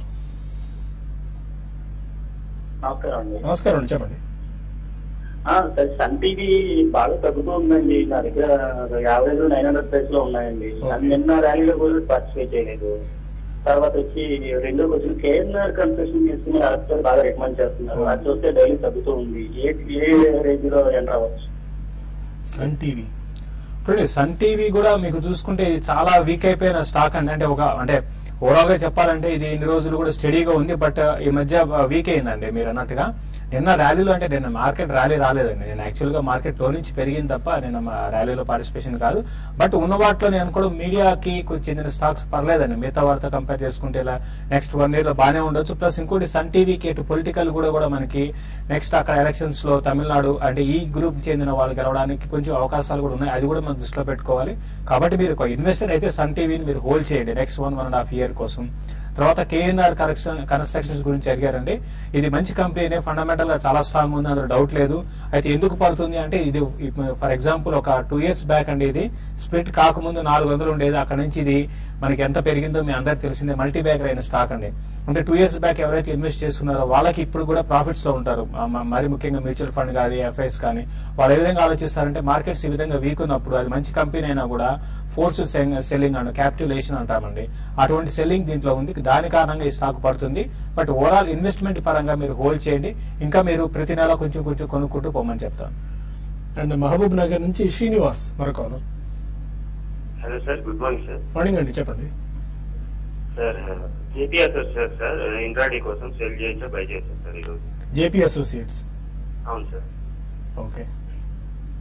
నమస్కారం అండి. నమస్కారం అండి, చెప్పండి. సార్ సన్ టీవీ బాగా తగ్గుతూ ఉందండి. నా దగ్గర యావరేజ్ నైన్ హండ్రెడ్ ప్రైస్ లో ఉన్నాయండి. నిన్న ర్యాలీలో కూడా పార్టిసిపేట్ చేయలేదు. తర్వాత వచ్చి రెండోకి వచ్చిన కేఎన్ఆర్ కన్స్ట్రక్షన్ తీసుకుని అక్కడ బాగా రికమెండ్ చేస్తున్నారు. అది చూస్తే డైలీ తగ్గుతూ ఉంది. ఏ ఏ రేంజ్ లో ఎంటర్ అవ్వచ్చు? సన్ టీవీ సన్ టీవీ కూడా మీకు చూసుకుంటే ఇది చాలా వీక్ అయిపోయిన స్టాక్ అండి. అంటే ఒక అంటే ఓవరాల్ గా చెప్పాలంటే ఇది ఇన్ని రోజులు కూడా స్టడీగా ఉంది, బట్ ఈ మధ్య వీక్ అయిందండి. మీరు అన్నట్టుగా నిన్న ర్యాలీలో అంటే నిన్న మార్కెట్ ర్యాలీ రాలేదండి. నేను యాక్చువల్ గా మార్కెట్ లో నుంచి పెరిగింది తప్ప నేను ర్యాలీలో పార్టిసిపేషన్ కాదు. బట్ ఉన్న వాటిలో నేను కూడా మీడియాకి చెందిన స్టాక్స్ పర్లేదండి. మిగతా వారితో కంపేర్ చేసుకుంటే ఇలా నెక్స్ట్ వన్ ఇయర్ లో బాగానే ఉండొచ్చు. ప్లస్ ఇంకోటి సన్ టీవీకి ఇటు పొలిటికల్ కూడా కూడా మనకి నెక్స్ట్ అక్కడ ఎలక్షన్స్ లో తమిళనాడు అంటే ఈ గ్రూప్ చెందిన వాళ్ళు గెలవడానికి కొంచెం అవకాశాలు కూడా ఉన్నాయి. అది కూడా మనం దృష్టిలో పెట్టుకోవాలి. కాబట్టి మీరు ఒక ఇన్వెస్టర్ అయితే సన్ టీవీని మీరు హోల్డ్ చేయండి next one one and half year కోసం. తర్వాత కేఎన్ఆర్ కరెక్షన్ కన్స్ట్రక్షన్స్ గురించి అడిగారండి. ఇది మంచి కంపెనీ, ఫండమెంటల్ గా చాలా స్ట్రాంగ్ ఉంది, అందులో డౌట్ లేదు. అయితే ఎందుకు పడుతుంది అంటే ఇది ఫర్ ఎగ్జాంపుల్ ఒక టూ ఇయర్స్ బ్యాక్ అండి ఇది స్ప్లిట్ కాకముందు నాలుగు వందలు ఉండేది. అక్కడ నుంచి ఇది మనకి ఎంత పెరిగిందో మీ అందరికి తెలిసిందే. మల్టీ బ్యాగర్ అయిన స్టాక్ అండి. అంటే టూ ఇయర్స్ బ్యాక్ ఎవరైతే ఇన్వెస్ట్ చేస్తున్నారో వాళ్ళకి ఇప్పుడు కూడా ప్రాఫిట్స్ లో ఉంటారు. మరి ముఖ్యంగా మ్యూచువల్ ఫండ్ కానీ ఎఫ్ఐఎస్ కానీ వాళ్ళు ఏ విధంగా ఆలోచిస్తారంటే మార్కెట్స్ ఈ విధంగా వీక్ ఉన్నప్పుడు అది మంచి కంపెనీ అయినా కూడా ఫోర్స్ సెల్లింగ్ అండ్ క్యాపిటలేషన్ అంటామండి. అటువంటి సెల్లింగ్ దీంట్లో ఉంది. దాని కారణంగా ఈ స్టాక్ పడుతుంది. బట్ ఓవరాల్ ఇన్వెస్ట్మెంట్ పరంగా మీరు హోల్డ్ చేయండి. ఇంకా మీరు ప్రతి నెల కొంచెం కొంచెం కొనుక్కుంటూ పోమని చెప్తాను. అండ్ మహబూబ్ నగర్ నుంచి శ్రీనివాస్ మరొక caller. Hello sir, good morning sir. Morning అండి, చెప్పండి. Sir JP associates sir intraday కోసం సెల్ చేయించా బై చేశాను సార్ ఈరోజు. JP associates? అవును సార్. ఓకే,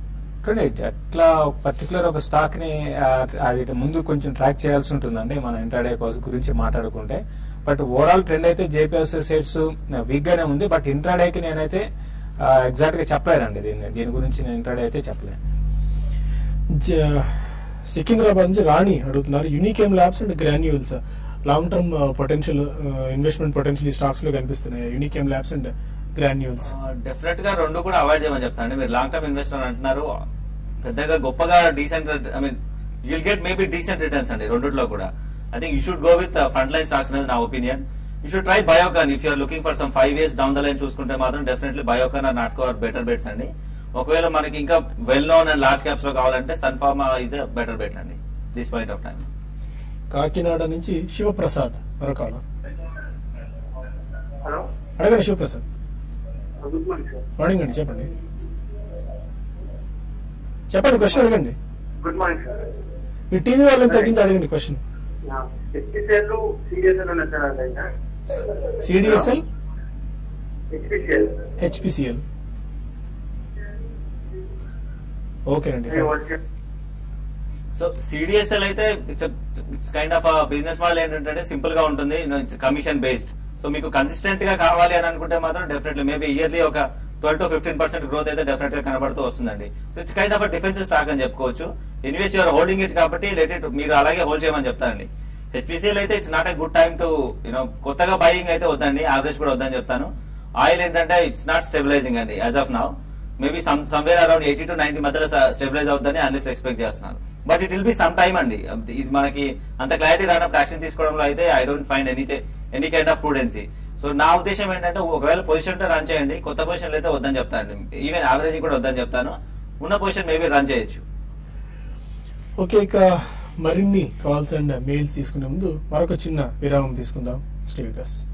అట్లా పర్టికులర్ ఒక స్టాక్ ని అది ముందు కొంచెం ట్రాక్ చేయాల్సి ఉంటుందండి మన ఇంట్రాడే గురించి మాట్లాడుకుంటే. బట్ ఓవరాల్ ట్రెండ్ అయితే జేపీ అసోసియేట్స్ వీక్ గానే ఉంది. బట్ ఇంట్రాడేకి నేనైతే ఎగ్జాక్ట్ గా చెప్పలేనండి దీన్ని దీని గురించి నేను ఇంట్రాడే అయితే చెప్పలేను. సికింద్రాబాద్ నుంచి రాణి అడుగుతున్నారు, Unichem labs and granules long term potential investment potential ఈ స్టాక్స్ లో కనిపిస్తున్నాయి. Unichem labs and granules definite గా రెండు కూడా అవాయిడ్ చేయమని చెప్తాను. మీరు లాంగ్ టర్మ్ ఇన్వెస్టర్ అంటున్నారు, పెద్దగా గొప్పగా decent I mean you'll get maybe decent returns అండి రెండిట్లో కూడా. I think you should go with front line stocks అనేది నా opinion. You should try Biocon if you're looking for some five years down the line చూసుకుంటే మాత్రం definitely Biocon or Natco are better bets అండి. ఒకవేళ మనకి ఇంకా well known and large caps లో కావాలంటే Sun Pharma is a better bet అండి this point of time. Kakinada నుంచి శివప్రసాద్ మరొక హలో అడగండి Sivaprasad. Good morning sir. Morning అండి, చెప్పండి చెప్పండి క్వశ్చన్ అడగండి. Good morning sir. మీ టీవీ వాళ్ళని తగ్గించి అడగండి క్వశ్చన్. హెచ్పిసిఎల్ సిడిఎస్ఎల్ ఉన్నాయి సార్. సిడిఎస్ఎల్ హెచ్పిసిఎల్ హెచ్పిసిఎల్ ఓకేనండి. సో సిడిఎస్ఎల్ అయితే it's it's kind of business model ఏంటంటే సింపుల్ గా ఉంటుంది, ఇట్స్ కమిషన్ బేస్డ్. సో మీకు కన్సిస్టెంట్ గా కావాలి అని అనుకుంటే మాత్రం డెఫినెట్లీ మేబీ ఇయర్లీ ఒక twelve to fifteen percent growth అయితే డెఫినెట్ గా కనబడుతూ వస్తుందండి. So it's kind of defensive stock అని చెప్పుకోవచ్చు. ఇన్వెస్ట్ యూఆర్ హోల్డింగ్ ఇట్ కాబట్టి లెట్ ఇట్ మీరు అలాగే హోల్డ్ చేయమని చెప్తానండి. హెచ్పిసిఎల్ అయితే it's not a good time to you know కొత్తగా బయింగ్ అయితే వద్దండి, యావరేజ్ కూడా వద్దని చెప్తాను. ఆయిల్ ఏంటంటే ఇట్స్ నాట్ స్టెబిలైజింగ్ అండి as of now. Maybe some somewhere around eighty to ninety మధ్యలో స్టెబిలైజ్ అవుతుందని అనలిస్ట్ ఎక్స్పెక్ట్ చేస్తున్నాను. But it will be some time అండి. ఇది మనకి అంత క్లారిటీ రానప్పుడు యాక్షన్ తీసుకోవడంలో అయితే I don't find any any kind of prudency. So నా ఉద్దేశం ఏంటంటే ఒకవేళ పొజిషన్ తో రన్ చేయండి, కొత్త పొజిషన్లు అయితే వద్దని చెప్తాను. ఈవెన్ యావరేజ్ కూడా వద్దని చెప్తాను. ఉన్న పొజిషన్ మేబీ రన్ చేయొచ్చు. ఓకే, ఇక మరిన్ని కాల్స్ అండ్ మెయిల్స్ తీసుకునే ముందు మరొక చిన్న విరామం తీసుకుందాం. Stay with us.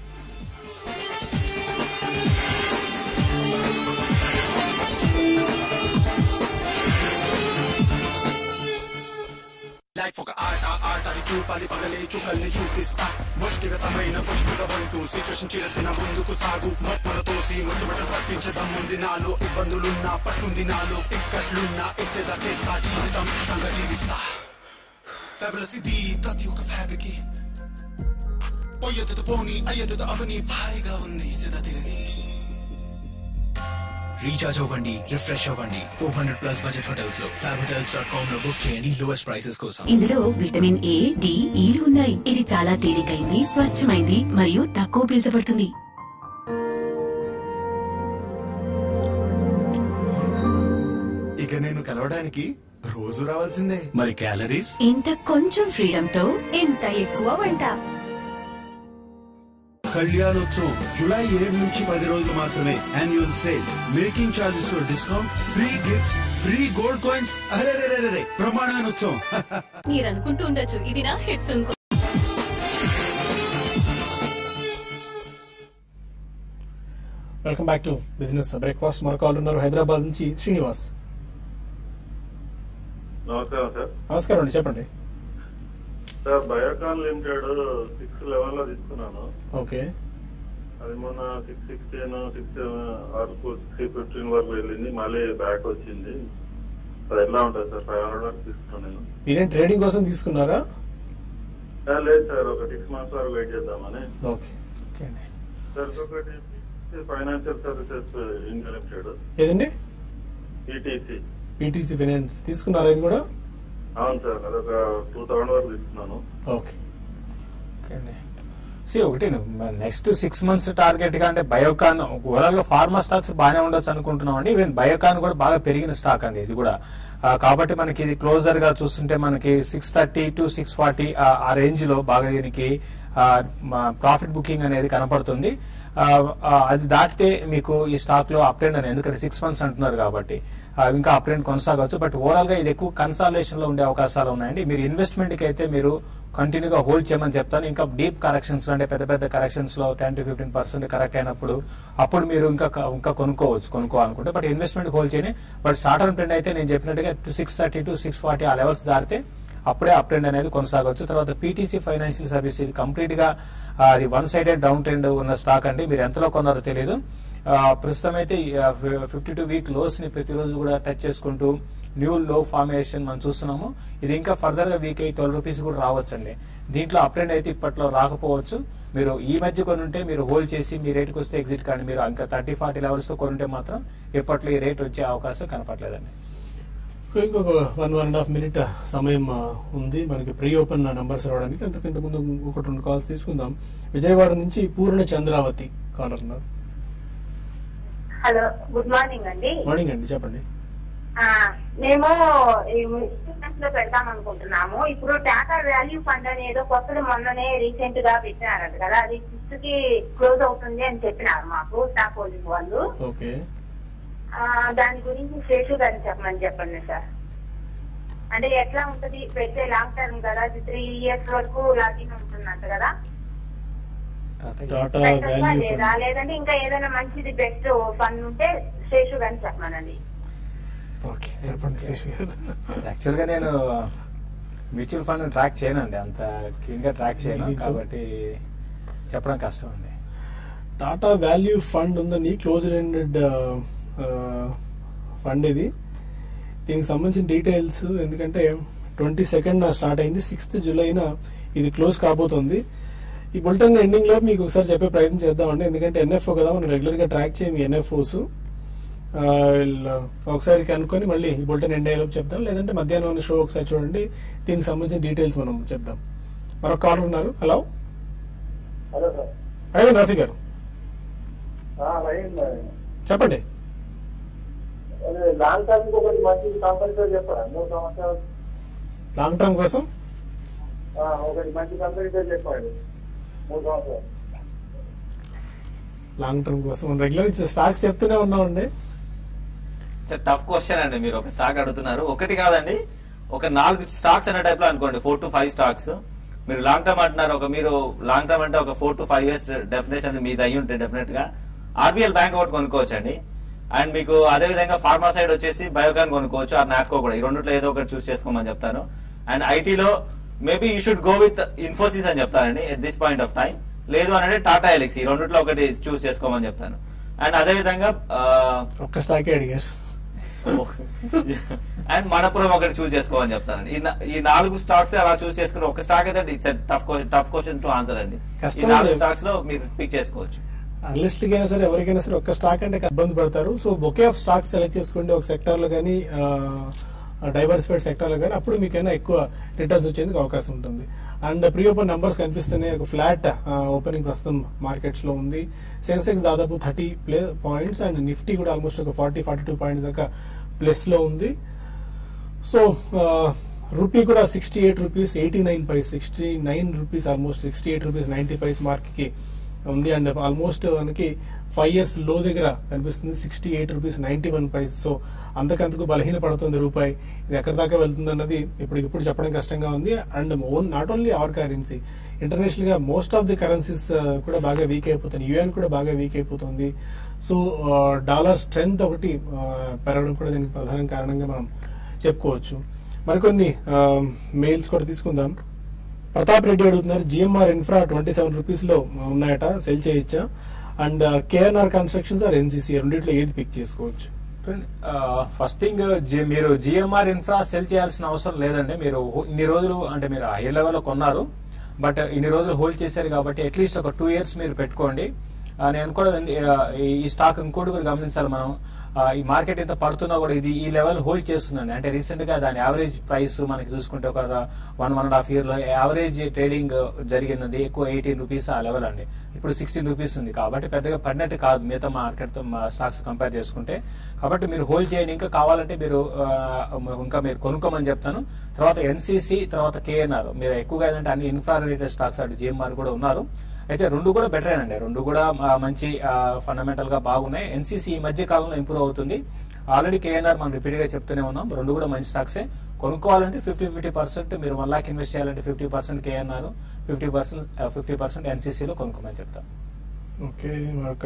లైఫ్ ఒక ఆట ఆటని చూపాలి పగలే చుకల్ని చూపిస్తా ముష్టిగతమైన పుష్టిగవంతు సిచ్యువేషన్ చిరతిన ముందుకు సాగు మొప్పుల తోసి ముట్టుబట పట్టించడం ముందు నాలో ఇబ్బందులున్నా పట్టుంది నాలో ఇక్కట్లున్నా ఇట్టే దక్కేస్తా జీవితం ఇష్టంగా జీవిస్తా ఫ్యాబులస్ ఇది ప్రతి ఒక్క ఫ్యాబ్కి పోయేది పోని అయ్యేది అవని భారీగా ఉంది సిద్ధ తిరిగి రీఛార్జ్ అవ్వండి, రిఫ్రెష్ అవ్వండి. Four hundred plus budget hotels లో ఫ్యాబ్ హోటల్స్ డాట్ కామ్ లో బుక్ చేయండి లోయెస్ట్ ప్రైసెస్ కోసం. ఇందులో విటమిన్ ఏ, డి, ఈలు ఉన్నాయి. ఇది చాలా తేలికైంది, స్వచ్ఛమైంది మరియు తక్కువ పీల్చబడుతుంది. ఇక నేను కలవడానికి రోజు రావాల్సిందే. మరి క్యాలరీస్ ఇంత కొంచెం ఫ్రీడమ్ తో ఇంత ఎక్కువ వంట. కళ్యాణోత్సవం జూలై ఏడు నుంచి పది రోజులు మాత్రమే. యాన్యువల్ సేల్, మేకింగ్ చార్జెస్ లో discount, free gifts, free gold coins. అరే ప్రమాణోత్సవం. మీరు అనుకుంటూ ఉండొచ్చు ఇది నా hit film. Welcome back to business breakfast. మరొక కాల్ ఉన్నారు హైదరాబాద్ నుంచి శ్రీనివాస్. నమస్కారం సార్. నమస్కారం అండి, చెప్పండి sir. Biocon limited six eleven లో తీసుకున్నాను. ఓకే, అది మొన్న సిక్స్ సిక్స్టీన్ సిక్స్ వరకు సిక్స్ ఫిఫ్టీన్ వరకు వెళ్ళింది, మళ్ళీ బ్యాక్ వచ్చింది. అది ఎలా ఉంటుంది సార్? ఫైవ్ హండ్రెడ్ వరకు తీసుకున్నాను నేను. మీరేం ట్రేడింగ్ కోసం తీసుకున్నారా? లేదు సార్, ఒక సిక్స్ మంత్స్ వరకు వెయిట్ చేద్దామని. ఓకే సార్ ఒకటి ఫైనాన్షియల్ సర్వీసెస్ ఇండియా లిమిటెడ్. ఏదండి? ఈటీసీ. ఈటీసీ ఫైనాన్స్ తీసుకున్నారా? ఇది కూడా అవును సార్, అదొక టూ థౌసండ్ వరకు తీసుకున్నాను. ఓకే సి ఒకటి నెక్స్ట్ సిక్స్ మంత్స్ టార్గెట్ గా అంటే బయోకాన్ ఓవరాల్ గా ఫార్మా స్టాక్స్ బాగానే ఉండొచ్చు అనుకుంటున్నాం అండి. ఈవెన్ బయోకాన్ కూడా బాగా పెరిగిన స్టాక్ అండి ఇది కూడా. కాబట్టి మనకి ఇది క్లోజర్ గా చూస్తుంటే మనకి six thirty to six forty ఆ రేంజ్ లో బాగా దీనికి ప్రాఫిట్ బుకింగ్ అనేది కనపడుతుంది. అది దాటితే మీకు ఈ స్టాక్ లో అప్ ట్రెండ్ అనేది, ఎందుకంటే సిక్స్ మంత్స్ అంటున్నారు కాబట్టి ఇంకా అప్ ట్రెండ్ కొనసాగవచ్చు. బట్ ఓవరాల్ గా ఇది ఎక్కువ కన్సాలేషన్ లో ఉండే అవకాశాలు ఉన్నాయండి. మీరు ఇన్వెస్ట్మెంట్ కి అయితే మీరు కంటిన్యూగా హోల్డ్ చేయమని చెప్తాను. ఇంకా డీప్ కరెక్షన్స్ అంటే పెద్ద పెద్ద కరెక్షన్స్ లో ten to fifteen percent correct అయినప్పుడు అప్పుడు మీరు ఇంకా ఇంకా కొనుక్కోవచ్చు కొనుక్కోవాలనుకుంటే. బట్ ఇన్వెస్ట్మెంట్ హోల్డ్ చేయని. బట్ షార్ట్ టర్మ్ ట్రెండ్ అయితే నేను చెప్పినట్టుగా two six thirty to six forty ఆ లెవెల్స్ దాటితే అప్పుడే అప్ ట్రెండ్ అనేది కొనసాగవచ్చు. తర్వాత పీటీసీ ఫైనాన్షియల్ సర్వీస్ ఇది కంప్లీట్ గా అది వన్ సైడెడ్ డౌన్ ట్రెండ్ ఉన్న స్టాక్ అండి. మీరు ఎంతలో కొన్నారో తెలియదు. ప్రస్తుతం అయితే ఫిఫ్టీ టూ వీక్ లోస్ ని ప్రతిరోజు కూడా టచ్ చేసుకుంటూ న్యూ లో ఫార్మేషన్ మనం చూస్తున్నాము. ఇది ఇంకా ఫర్దర్ గా వీక్ అయ్యి ట్వెల్వ్ రూపీస్ కూడా రావచ్చండి. దీంట్లో అప్ ట్రెండ్ అయితే ఇప్పట్లో రాకపోవచ్చు. మీరు ఈ మధ్య కొనుంటే మీరు హోల్డ్ చేసి మీ రేట్కి వస్తే ఎగ్జిట్ కానీ, మీరు ఇంకా థర్టీ ఫార్టీ లెవెల్స్ లో కొనుంటే మాత్రం ఇప్పట్లో ఈ రేట్ వచ్చే అవకాశం కనపట్లేదండి. ఇంకొక one one and half minute సమయం ఉంది మనకి ప్రీ ఓపెన్ నంబర్స్ రావడానికి. అంతకంటే ముందు ఒకటి రెండు కాల్స్ తీసుకుందాం. విజయవాడ నుంచి పూర్ణ చంద్రావతి కాలర్ ఉన్నారు. హలో, గుడ్ మార్నింగ్ అండి. మార్నింగ్ అండి, చెప్పండి. మేము ఇన్వెస్ట్మెంట్ లో పెడదాం అనుకుంటున్నాము. ఇప్పుడు టాటా వాల్యూ ఫండ్ అనేదో కొత్తది మొన్ననే రీసెంట్ గా పెట్టినారంట కదా, అది ఫిఫ్త్ కి క్లోజ్ అవుతుంది అని చెప్పినారు మాకు స్టాక్ హోల్డింగ్ వాళ్ళు. ఓకే, దాని గురించి శేషు గారిని చెప్పమని చెప్పండి సార్. అంటే ఎట్లా ఉంటది, పెట్టే లాంగ్ టర్మ్ కదా, త్రీ ఇయర్స్ వరకు లాగిన్ ఉంటుందంట కదా, లేదా లేదంటే ఇంకా ఏదైనా మంచిది బెస్ట్ ఫండ్ ఉంటే శేషు గారిని చెప్పమనండి. యాక్చువల్ గా నేను మ్యూచువల్ ఫండ్ ట్రాక్ చేయనండి, అంత క్లీన్ గా ట్రాక్ చేయను కాబట్టి చెప్పడం కష్టం అండి. టాటా వాల్యూ ఫండ్ ఉందని క్లోజ్డ్ ఎండెడ్ ఫండ్ ఇది. దీనికి సంబంధించిన డీటెయిల్స్ ఎందుకంటే ట్వంటీ సెకండ్ స్టార్ట్ అయింది, సిక్స్త్ జూలైన ఇది క్లోజ్ కాబోతుంది. ఈ బులెటిన్ ఎండింగ్ లో మీకు ఒకసారి చెప్పే ప్రయత్నం చేద్దామండి, ఎందుకంటే ఎన్ఎఫ్ఓ కదా, మనం రెగ్యులర్ గా ట్రాక్ చేయము ఎన్ఎఫ్ఓస్. ఒకసారి కనుక్కొని మళ్ళీ ఈ బులెటిన్ ఎండ్ అయ్యేలోపు చెప్తాం, లేదంటే మధ్యాహ్నం షో ఒకసారి చూడండి, దీనికి సంబంధించిన డీటెయిల్స్ మనం చెప్దాం. మరొక కాలర్ ఉన్నారు. హలో, అయ్యో రఫీ గారు చెప్పండి. లాంగ్ టర్మ్ ఒకటి మంచి కంపెనీ పేరు చెప్పండి. మూడు సంవత్సరాలు లాంగ్ టర్మ్ కోసం ఒకటి మంచి కంపెనీ పేరు చెప్పండి. మూడు సంవత్సరాలు లాంగ్ టర్మ్ కోసం రెగ్యులర్ స్టాక్స్ చెప్తూనే ఉన్నామండి. టఫ్ క్వశ్చన్ అండి, మీరు ఒక స్టాక్ అడుగుతున్నారు. ఒకటి కాదండి, ఒక నాలుగు స్టాక్స్ అనే టైప్ లో అనుకోండి, ఫోర్ టు ఫైవ్ స్టాక్స్. మీరు లాంగ్ టర్మ్ అంటున్నారు, ఒక మీరు లాంగ్ టర్మ్ అంటే ఒక four to five years definition మీది అయ్యి ఉంటే డెఫినెట్ గా ఆర్బీఎల్ బ్యాంక్ ఒకటి కొనుక్కోవచ్చు అండి. అండ్ మీకు అదే విధంగా ఫార్మా సైడ్ వచ్చేసి బయోకాన్ కొనుక్కోవచ్చు, ఆ నాట్కో కూడా. ఈ రెండులో ఏదో ఒకటి చూస్ చేసుకోమని చెప్తాను. అండ్ ఐటీలో maybe you should go with Infosys అని చెప్తానండి at this point of time. లేదు అని అంటే టాటా ఎలక్స్, ఈ రెండిట్లో ఒకటి చూస్ చేసుకోమని చెప్తాను. అండ్ అదే విధంగా ఒక్క స్టాక్ అడిగారు అండ్ మనపురం ఒకటి చూస్ చేసుకోమని చెప్తాను. ఈ నాలుగు స్టాక్స్ అలా చూస్ చేసుకుని ఒక స్టాక్ అయితే it's tough tough question to answer అండి. ఈ నాలుగు స్టాక్స్ లో మీరు పిక్ చేసుకోవచ్చు. అనలిస్ట్ అయినా సరే ఎవరికైనా సరే ఒక్క స్టాక్ అంటే ఇబ్బంది పడతారు. So bouquet of stocks select చేసుకోండి ఒక సెక్టార్ లో కానీ, డైవర్సిఫైడ్ సెక్టార్ లో కానీ, అప్పుడు మీకైనా ఎక్కువ రిటర్న్స్ వచ్చేందుకు అవకాశం ఉంటుంది. అండ్ ప్రీ ఓపెన్ నంబర్స్ కనిపిస్తున్నాయి. ఒక ఫ్లాట్ ఓపెనింగ్ ప్రస్తుతం మార్కెట్స్ లో ఉంది. సెన్సెక్స్ దాదాపు thirty play points and Nifty కూడా ఆల్మోస్ట్ ఒక ఫార్టీ ఫార్టీ టూ పాయింట్స్ దాకా ప్లస్ లో ఉంది. సో రూపీ కూడా sixty eight rupees eighty nine paise sixty nine rupees almost sixty eight rupees ninety paise mark కి ఉంది. అండ్ ఆల్మోస్ట్ మనకి ఫైవ్ ఇయర్స్ లో దగ్గర కనిపిస్తుంది sixty eight rupees ninety one price. So అంతకంతకు బలహీన పడుతుంది రూపాయి. ఇది ఎక్కడి దాకా వెళ్తుంది అన్నది ఇప్పుడు ఇప్పుడు చెప్పడం కష్టంగా ఉంది. And not only our currency, international గా మోస్ట్ ఆఫ్ ది కరెన్సీస్ కూడా బాగా వీక్ అయిపోతుంది. యుఎన్ కూడా బాగా వీక్ అయిపోతుంది. సో డాలర్ స్ట్రెంగ్త్ ఒకటి పెరగడం కూడా దీనికి ప్రధాన కారణంగా మనం చెప్పుకోవచ్చు. మరికొన్ని మెయిల్స్ కూడా తీసుకుందాం. ప్రతాప్ రెడ్డి అడుగుతున్నారు, GMR infra twenty seven rupees లో ఉన్నాయట, సెల్ చేయొచ్చా? And KNR constructions or NCC రెండిట్లో ఏది పిక్ చేసుకోవచ్చు? ఫస్ట్ థింగ్, మీరు జిఎంఆర్ ఇన్ఫ్రా సెల్ చేయాల్సిన అవసరం లేదండి. మీరు ఇన్ని రోజులు అంటే మీరు హై లెవెల్ లో కొన్నారు, బట్ ఇన్ని రోజులు హోల్డ్ చేశారు కాబట్టి అట్లీస్ట్ ఒక టూ ఇయర్స్ మీరు పెట్టుకోండి. నేను కూడా ఈ స్టాక్ ఇంకోటి కూడా గమనించాలి మనం. ఈ మార్కెట్ ఎంత పడుతున్నా కూడా ఇది ఈ లెవెల్ హోల్డ్ చేస్తుందండి. అంటే రీసెంట్ గా దాని యావరేజ్ ప్రైస్ మనకి చూసుకుంటే ఒక one one and half year లో యావరేజ్ ట్రేడింగ్ జరిగినది ఎక్కువ ఎయిటీన్ రూపీస్ ఆ లెవెల్ అండి. ఇప్పుడు సిక్స్టీన్ రూపీస్ ఉంది కాబట్టి పెద్దగా పడినట్టు కాదు మిగతా మార్కెట్ తో స్టాక్స్ కంపేర్ చేసుకుంటే. కాబట్టి మీరు హోల్డ్ చేయండి. ఇంకా కావాలంటే మీరు ఇంకా మీరు కొనుక్కోమని చెప్తాను. తర్వాత ఎన్సీసీ, తర్వాత కేఎన్ఆర్. మీరు ఎక్కువగా ఏంటంటే అన్ని ఇన్ఫ్రా రిలేటెడ్ స్టాక్స్ అటు జిఎంఆర్ కూడా ఉన్నారు. అయితే రెండు కూడా బెటర్ అండి, రెండు కూడా మంచి ఫండమెంటల్ గా బాగున్నాయి. ఎన్సీసీ ఈ మధ్య కాలంలో ఇంప్రూవ్ అవుతుంది. ఆల్రెడీ కేఎన్ఆర్ మనం రిపీట్ గా చెప్తూనే ఉన్నాం. రెండు కూడా మంచి స్టాక్సే. కొనుక్కోవాలంటే ఫిఫ్టీ ఫిఫ్టీ పర్సెంట్ మీరు వన్ లాక్ ఇన్వెస్ట్ చేయాలంటే fifty percent KNR, fifty percent fifty percent ఎన్సీసీలో కొనుక్కోమని చెప్తాం. ఓకే, ఒక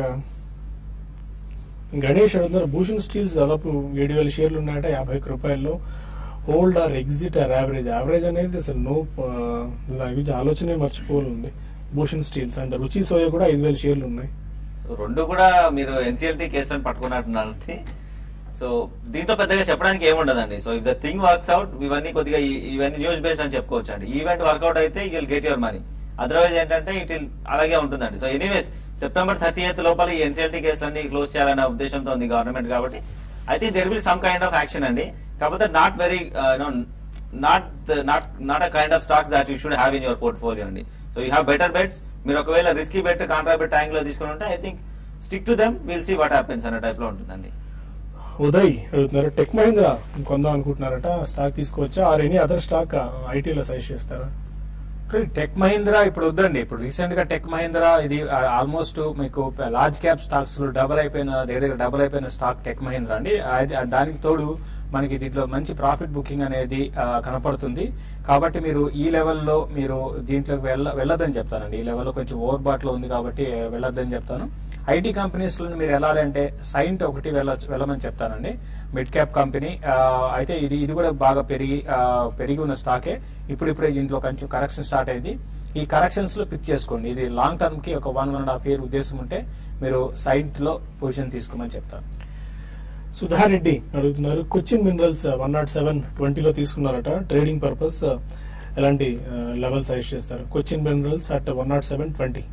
గణేష్ అడుగుతున్నారు, భూషణ్ స్టీల్స్ దాదాపు ఏడు వేల షేర్లు ఉన్నాయట యాభై ఒక్క రూపాయల్లో. Hold or exit or average? Average అనేది అసలు నో ఆలోచనే మర్చిపోవాలి ఉంది. భూషణ్ స్టీల్స్ అండ్ రుచి సోయా కూడా ఐదు వేల షేర్లు ఉన్నాయి. రెండు కూడా మీరు ఎన్సీఎల్టీ కేసులను పట్టుకున్నట్టున్నారండి. సో దీంతో పెద్దగా చెప్పడానికి ఏముండదండి. So if the thing works out ఇవన్నీ కొద్దిగా ఇవన్నీ న్యూస్ బేస్డ్ అని చెప్పుకోవచ్చు అండి. ఈవెంట్ వర్కౌట్ అయితే you will get your money, otherwise ఏంటంటే ఇట్ అలాగే ఉంటుందండి. So anyways September thirty eighth లోపల ఈ ఎన్సీఎల్టీ కేసులన్నీ క్లోజ్ చేయాలనే ఉద్దేశంతో ఉంది గవర్నమెంట్. కాబట్టి I think there will some kind of action అండి. కాకపోతే not very not not not a kind of stocks that you should have in your portfolio అండి. So you have better bets. మీరు ఒకవేళ రిస్కీ బెట్ కాంట్రా బెట్ ట్యాంక్ లో తీసుకుని ఉంటే I think stick to them, will see what happens అనే టైప్ లో ఉంటుందండి. ఉదయ్ అడుగుతున్నారు, టెక్ మహీంద్రా కొందాం అనుకుంటున్నారట, స్టాక్ తీసుకోవచ్చా ఆర్ ఎనీ అదర్ స్టాక్ ఐటీలో సజెస్ట్ చేస్తారా? టెక్ మహీంద్రా ఇప్పుడు వద్దండి. ఇప్పుడు రీసెంట్ గా టెక్ మహీంద్రా ఇది ఆల్మోస్ట్ మీకు లార్జ్ క్యాప్ స్టాక్స్ లో డబుల్ అయిపోయిన దగ్గర దగ్గర డబుల్ అయిపోయిన స్టాక్ టెక్ మహీంద్రా అండి. దానికి తోడు మనకి దీంట్లో మంచి ప్రాఫిట్ బుకింగ్ అనేది కనపడుతుంది. కాబట్టి మీరు ఈ లెవెల్లో మీరు దీంట్లోకి వెళ్ళ వెళ్ళొద్దని చెప్తానండి. ఈ లెవెల్లో కొంచెం ఓవర్ బాట్ లో ఉంది కాబట్టి వెళ్ళొద్దని చెప్తాను. ఐటీ కంపెనీస్ లో మీరు వెళ్ళాలంటే సైంట్ ఒకటి వెళ్ళ వెళ్ళమని చెప్తానండి, మిడ్ క్యాప్ కంపెనీ. అయితే ఇది ఇది కూడా బాగా పెరిగి పెరిగి ఉన్న స్టాకే. ఇప్పుడు ఇప్పుడే దీంట్లో కొంచెం కరెక్షన్ స్టార్ట్ అయింది. ఈ కరెక్షన్స్ లో పిక్ చేసుకోండి. ఇది లాంగ్ టర్మ్ కి ఒక one one and half year ఉద్దేశం ఉంటే మీరు సైంట్ లో పొజిషన్ తీసుకోమని చెప్తాను. సుధారెడ్డి అడుగుతున్నారు, Cochin minerals one not seven ట్వంటీలో తీసుకున్నారట, ట్రేడింగ్ పర్పస్ ఎలాంటి లెవెల్ సజెస్ట్ చేస్తారు? Cochin minerals at one not seven twenty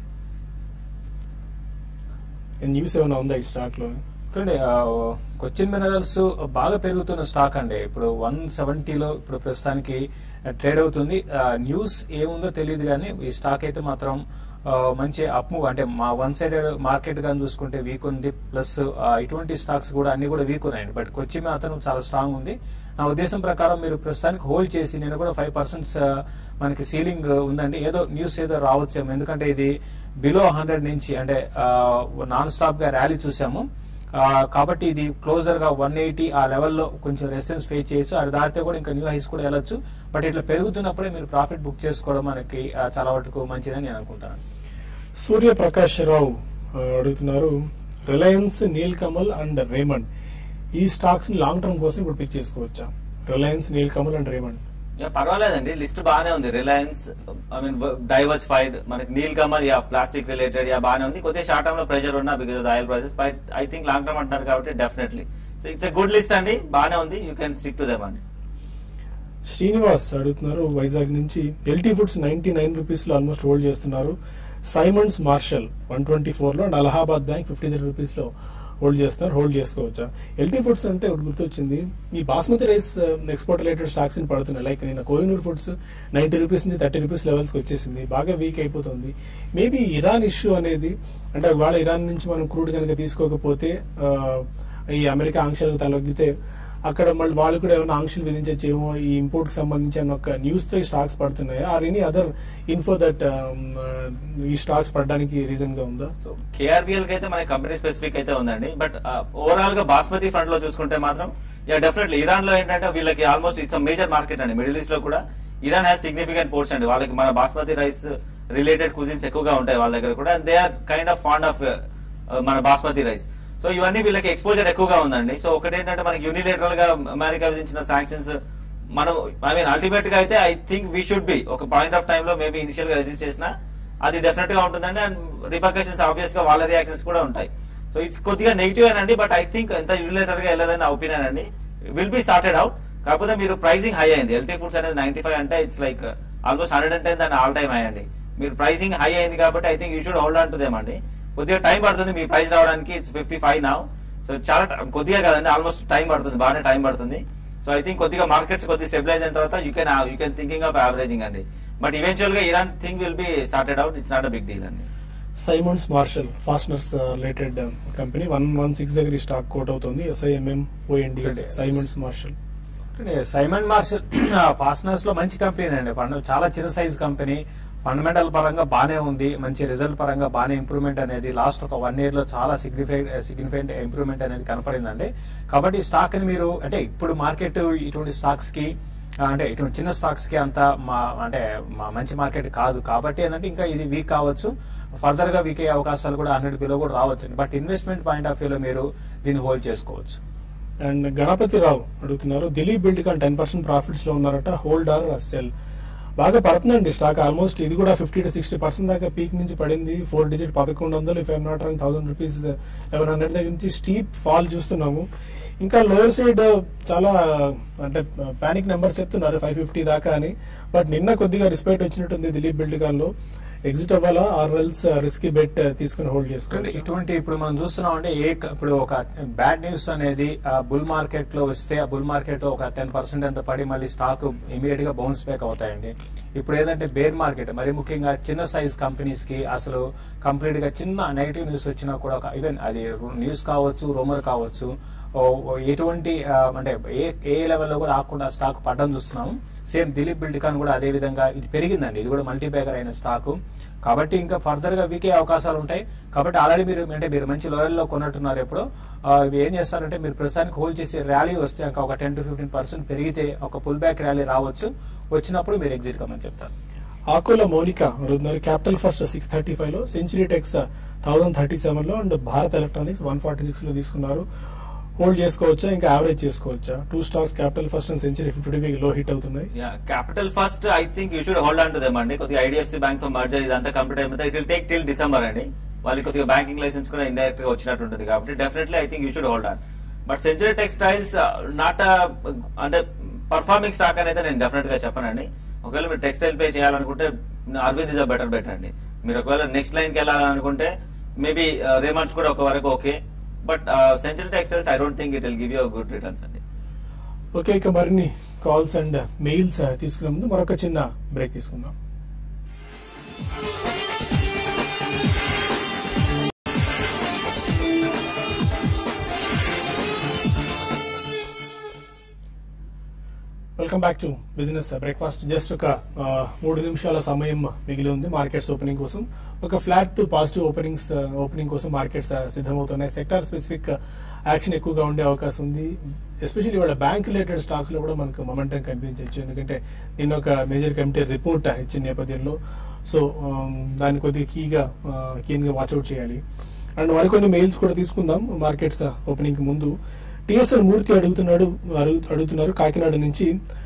news ఏమైనా ఉందా ఈ స్టాక్ లో? కొచ్చిన్ మినరల్స్ బాగా పెరుగుతున్న స్టాక్ అండి. ఇప్పుడు వన్ సెవెంటీలో ఇప్పుడు ప్రస్తుతానికి ట్రేడ్ అవుతుంది. న్యూస్ ఏముందో తెలియదు కానీ ఈ స్టాక్ అయితే మాత్రం మంచి అప్ మూవ్, అంటే మా వన్ సైడ్ మార్కెట్ గా చూసుకుంటే వీక్ ఉంది. ప్లస్ ఇటువంటి స్టాక్స్ కూడా అన్ని కూడా వీక్ ఉన్నాయండి. బట్ కొచ్చిన్ మాత్రం చాలా స్ట్రాంగ్ ఉంది. నా ఉద్దేశం ప్రకారం మీరు ప్రస్తుతానికి హోల్డ్ చేసి, నేను కూడా ఫైవ్ పర్సెంట్ మనకి సీలింగ్ ఉందండి. ఏదో న్యూస్ ఏదో రావచ్చేమో, ఎందుకంటే ఇది బిలో హండ్రెడ్ నుంచి అంటే నాన్ స్టాప్ గా ర్యాలీ చూసాము. కాబట్టి ఇది క్లోజర్ గా వన్ ఎయిటీ ఆ లెవెల్లో కొంచెం రెసిస్టెన్స్ ఫేస్ చేయొచ్చు. అది దాటితే కూడా ఇంకా న్యూ హైస్ కూడా వెళ్ళొచ్చు. బట్ ఇట్లా పెరుగుతున్నప్పుడే మీరు ప్రాఫిట్ బుక్ చేసుకోవడం మనకి చాలా వరకు మంచిదని నేను అనుకుంటాను. సూర్యప్రకాష్ రావు అడుగుతున్నారు, రిలయన్స్, నీల్ కమల్ అండ్ రేమండ్ ఈ స్టాక్స్ ని లాంగ్ టర్మ్ కోసం ఇప్పుడు పిక్ చేసుకోవచ్చా? రిలయన్స్, నీల్ కమల్ అండ్ రేమండ్ పర్వాలేదండి, లిస్ట్ బాగానే ఉంది. రిలయన్స్ ఐ మీన్ డైవర్సిఫైడ్, మనకి Neel Kamal yeah plastic related yeah బాగానే ఉంది. కొద్దిగా షార్ట్ టర్మ్ లో ప్రెషర్ ఉన్నా because of oil prices, but I think long term అంటారు కాబట్టి definitely so it's a good list అండి, బాగానే ఉంది. You can stick to them అండి. శ్రీనివాస్ అడుగుతున్నారు వైజాగ్ నుంచి, LT foods ninety nine rupees లో ఆల్మోస్ట్ హోల్డ్ చేస్తున్నారు. Simmonds Marshall one twenty four లో and Allahabad bank fifty three rupees లో హోల్డ్ చేస్తున్నారు. హోల్డ్ చేసుకోవచ్చా? ఎల్టీ ఫుడ్స్ అంటే ఒకటి గుర్తొచ్చింది, ఈ basmati rice export related stocks ని పడుతున్నాయి. లైక్ నిన్న కోహినూర్ ఫుడ్స్ నైన్టీ రూపీస్ నుంచి థర్టీ రూపీస్ లెవెల్స్ కి వచ్చేసింది, బాగా వీక్ అయిపోతుంది. మేబీ ఇరాన్ ఇష్యూ అనేది, అంటే ఒకవేళ ఇరాన్ నుంచి మనం క్రూడ్ కనుక తీసుకోకపోతే ఈ అమెరికా ఆంక్షలకు తలొగ్గితే అక్కడ మళ్ళీ వాళ్ళు కూడా ఏమైనా ఆంక్షలు విధించచ్చేమో ఈ ఇంపోర్ట్ కి సంబంధించి అన్న ఒక న్యూస్ తో ఈ స్టాక్స్ పడుతున్నాయి. Or any other info that ఈ స్టాక్స్ పడడానికి రీజన్ గా ఉందా? సో కేఆర్బిఎల్ కి అయితే మన కంపెనీ స్పెసిఫిక్ అయితే ఉందండి. బట్ ఓవరాల్ గా బాస్మతి ఫ్రంట్ లో చూసుకుంటే మాత్రం యా డెఫినెట్లీ ఇరాన్ లో ఏంటంటే వీళ్ళకి ఆల్మోస్ట్ ఇట్స్ మేజర్ మార్కెట్ అండి. మిడిల్ ఈస్ట్ లో కూడా ఇరాన్ హ్యాస్ సిగ్నిఫికెంట్ పోర్షన్ అండి. వాళ్ళకి మన బాస్మతి రైస్ రిలేటెడ్ కుజిన్స్ ఎక్కువగా ఉంటాయి వాళ్ళ దగ్గర కూడా. And they are kind of fond of మన బాస్మతి రైస్. సో ఇవన్నీ వీళ్ళకి ఎక్స్పోజర్ ఎక్కువగా ఉందండి. సో ఒకటి ఏంటంటే మనకి యూనిలేటరల్ గా అమెరికా విధించిన శాంక్షన్స్ మనం ఐ మీన్ అల్టిమేట్ గా అయితే I think we should be ఒక పాయింట్ ఆఫ్ టైమ్ లో మేబీ ఇనిషియల్ గా రెసిస్ట్ చేసినా అది డెఫినెట్ గా ఉంటుందండి. అండ్ రిపర్కషన్స్ ఆబ్వియస్ గా వాళ్ళ రియాక్షన్స్ కూడా ఉంటాయి. సో ఇట్స్ కొద్దిగా నెగిటివ్ అండి. బట్ ఐ థింక్ ఎంత యూనిలేటర్ గా వెళ్ళదని నా ఒపీనియన్ అండి. Will be sorted out. కాకపోతే మీరు ప్రైసింగ్ హై అయింది. ఎల్టీ ఫుడ్స్ అనేది నైన్టీ ఫైవ్ అంటే it's like almost hundred and ten దాని ఆల్ టైమ్ హై అండి. మీరు ప్రైసింగ్ హై అయింది కాబట్టి I think you should hold on to them అండి. కొద్దిగా టైం పడుతుంది మీ ప్రైస్ రావడానికి. It's fifty five now. So చాలా కొద్దిగా కాదండి, ఆల్మోస్ట్ టైం పడుతుంది, బాగానే టైం పడుతుంది. సో ఐ థింక్ కొద్దిగా మార్కెట్స్ కొద్దిగా స్టెబిలైజ్ అయిన తర్వాత you can you can thinking of averaging అండి. బట్ ఈవెన్చువల్ గా Iran thing will be sorted out. It's not a big deal అండి. Simmonds Marshall Fasteners related company one one six దగ్గర ఈ స్టాక్ కోట్ అవుతుంది. SIMM ONDS Simmonds Marshall. Simmond Marshall Fasteners లో మంచి కంపెనీ అండి. చాలా చిన్న సైజ్ కంపెనీ. ఫండమెంటల్ పరంగా బానే ఉంది, మంచి రిజల్ట్ పరంగా బానే ఇంప్రూవ్మెంట్ అనేది లాస్ట్ ఒక వన్ ఇయర్ లో చాలా సిగ్నిఫికెంట్ సిగ్నిఫికెంట్ ఇంప్రూవ్మెంట్ అనేది కనపడిందండి. కాబట్టి ఈ స్టాక్ ని మీరు అంటే ఇప్పుడు మార్కెట్ ఇటువంటి స్టాక్స్ కి అంటే ఇటువంటి చిన్న స్టాక్స్ కి అంత మా అంటే మంచి మార్కెట్ కాదు. కాబట్టి ఏంటంటే ఇంకా ఇది వీక్ కావచ్చు, ఫర్దర్ గా వీక్ అయ్యే అవకాశాలు కూడా హండ్రెడ్ బిలో కూడా రావచ్చు. But investment point of view లో మీరు దీన్ని హోల్డ్ చేసుకోవచ్చు. అండ్ గణపతి రావు అడుగుతున్నారు, Dilip Buildcon ten percent profits లో ఉన్నారట, హోల్డ్ ఆర్ సెల్? బాగా పడుతుందండి స్టాక్. ఆల్మోస్ట్ ఇది కూడా ఫిఫ్టీ టు సిక్స్టీ పర్సెంట్ దాకా పీక్ నుంచి పడింది. ఫోర్ డిజిట్ పదకొండు వందలు if I'm not wrong thousand rupees eleven hundred దగ్గర నుంచి స్టీప్ ఫాల్ చూస్తున్నాము. ఇంకా లోయర్ సైడ్ చాలా అంటే పానిక్ నెంబర్స్ చెప్తున్నారు ఫైవ్ ఫిఫ్టీ దాకా అని. బట్ నిన్న కొద్దిగా రిస్పెక్ట్ వచ్చినట్టుంది దిలీప్ బిల్డ్కాన్ లో. ఎగ్జిట్ అవ్వాలా ఆర్ ఎల్స్ రిస్కీ బెట్ తీసుకుని హోల్డ్ చేసుకోండి. ఇటువంటి ఇప్పుడు మనం చూస్తున్నాం అంటే ఏ ఇప్పుడు ఒక బ్యాడ్ న్యూస్ అనేది బుల్ మార్కెట్ లో వస్తే ఆ బుల్ మార్కెట్ ఒక టెన్ పర్సెంట్ అంత పడి మళ్ళీ స్టాక్ ఇమీడియట్ గా బౌన్స్ బ్యాక్ అవుతాయండి. ఇప్పుడు ఏదంటే బేర్ మార్కెట్ మరి ముఖ్యంగా చిన్న సైజ్ కంపెనీస్ కి అసలు కంప్లీట్ గా చిన్న నెగిటివ్ న్యూస్ వచ్చినా కూడా ఈవెన్ అది న్యూస్ కావచ్చు రూమర్ కావచ్చు ఎటువంటి అంటే ఏ ఏ లెవెల్లో కూడా ఆకుండా స్టాక్ పడ్డం చూస్తున్నాము. సేమ్ దిలీప్ బిల్డ్కాన్ కూడా అదే విధంగా ఇది పెరిగిందండి. ఇది కూడా మల్టీ బ్యాగర్ అయిన స్టాక్ కాబట్టి ఇంకా ఫర్దర్ గా వీకే అవకాశాలు ఉంటాయి. కాబట్టి ఆల్రెడీ మీరు అంటే మీరు మంచి లోయల్ లో కొన్నట్టున్నారు. ఎప్పుడు ఇవి ఏం చేస్తారంటే మీరు ప్రస్తుతానికి హోల్డ్ చేసి ర్యాలీ వస్తే ఒక టెన్ టు ఫిఫ్టీన్ పర్సెంట్ పెరిగితే ఒక పుల్ బ్యాక్ ర్యాలీ రావచ్చు. వచ్చినప్పుడు మీరు ఎగ్జిట్ కమని చెప్తారు. ఆకుల మౌనిక అడుగుతున్నారు Capital First six thirty five లో, Century Tex thousand thirty seven లో and Bharat Electronics one forty six లో తీసుకున్నారు. హోల్డ్ చేసుకోవచ్చా ఇంకా యావరేజ్ చేసుకోవచ్చా? Two stocks Capital First and Century fifty లో హిట్ అవుతున్నాయి. Capital First I think you should hold on to them అండి. కొద్దిగా ఐడిఎఫ్సి బ్యాంక్ తో మర్జర్ ఇదంతా కంప్లీట్ అయిపోతే it will take till December అండి. వాళ్ళకి కొద్దిగా బ్యాంకింగ్ లైసెన్స్ కూడా ఇండైరెక్ట్ గా వచ్చినట్టు ఉంటుంది కాబట్టి definitely I think you should hold on. But Century Textiles not అంటే పర్ఫార్మింగ్ స్టాక్ అనేది నేను డెఫినెట్ గా చెప్పనండి. ఒకవేళ మీరు టెక్స్టైల్ పే చేయాలనుకుంటే Arvind is a better bet అండి. మీరు ఒకవేళ నెక్స్ట్ లైన్ కి వెళ్ళాలనుకుంటే మేబీ రేమండ్స్ కూడా ఒక వరకు okay. But Century Textiles I don't think it will give you good returns అండి. ఓకే, ఇక మరిన్ని కాల్స్ అండ్ మెయిల్స్ తీసుకునే ముందు మరొక చిన్న బ్రేక్ తీసుకుందాం. Welcome back to business Breakfast. Just ఒక మూడు నిమిషాల సమయం మిగిలి ఉంది మార్కెట్స్ ఓపెనింగ్ కోసం. ఒక flat to positive openings opening కోసం మార్కెట్స్ సిద్ధమవుతున్నాయి. సెక్టార్ స్పెసిఫిక్ యాక్షన్ ఎక్కువగా ఉండే అవకాశం ఉంది. ఎస్పెషల్లీ ఇవాళ బ్యాంక్ రిలేటెడ్ స్టాక్స్ లో కూడా మనకు మొమెంటం కనిపించవచ్చు. ఎందుకంటే నిన్న ఒక మేజర్ కమిటీ రిపోర్ట్ ఇచ్చిన నేపథ్యంలో సో దాన్ని కొద్దిగా కీగా కీన్ గా వాచ్అవుట్ చేయాలి. అండ్ మరికొన్ని మెయిల్స్ కూడా తీసుకుందాం మార్కెట్స్ ఓపెనింగ్ ముందు. టిఎస్ఎల్ మూర్తి అడుగుతున్నాడు అడుగుతున్నారు కాకినాడ నుంచి.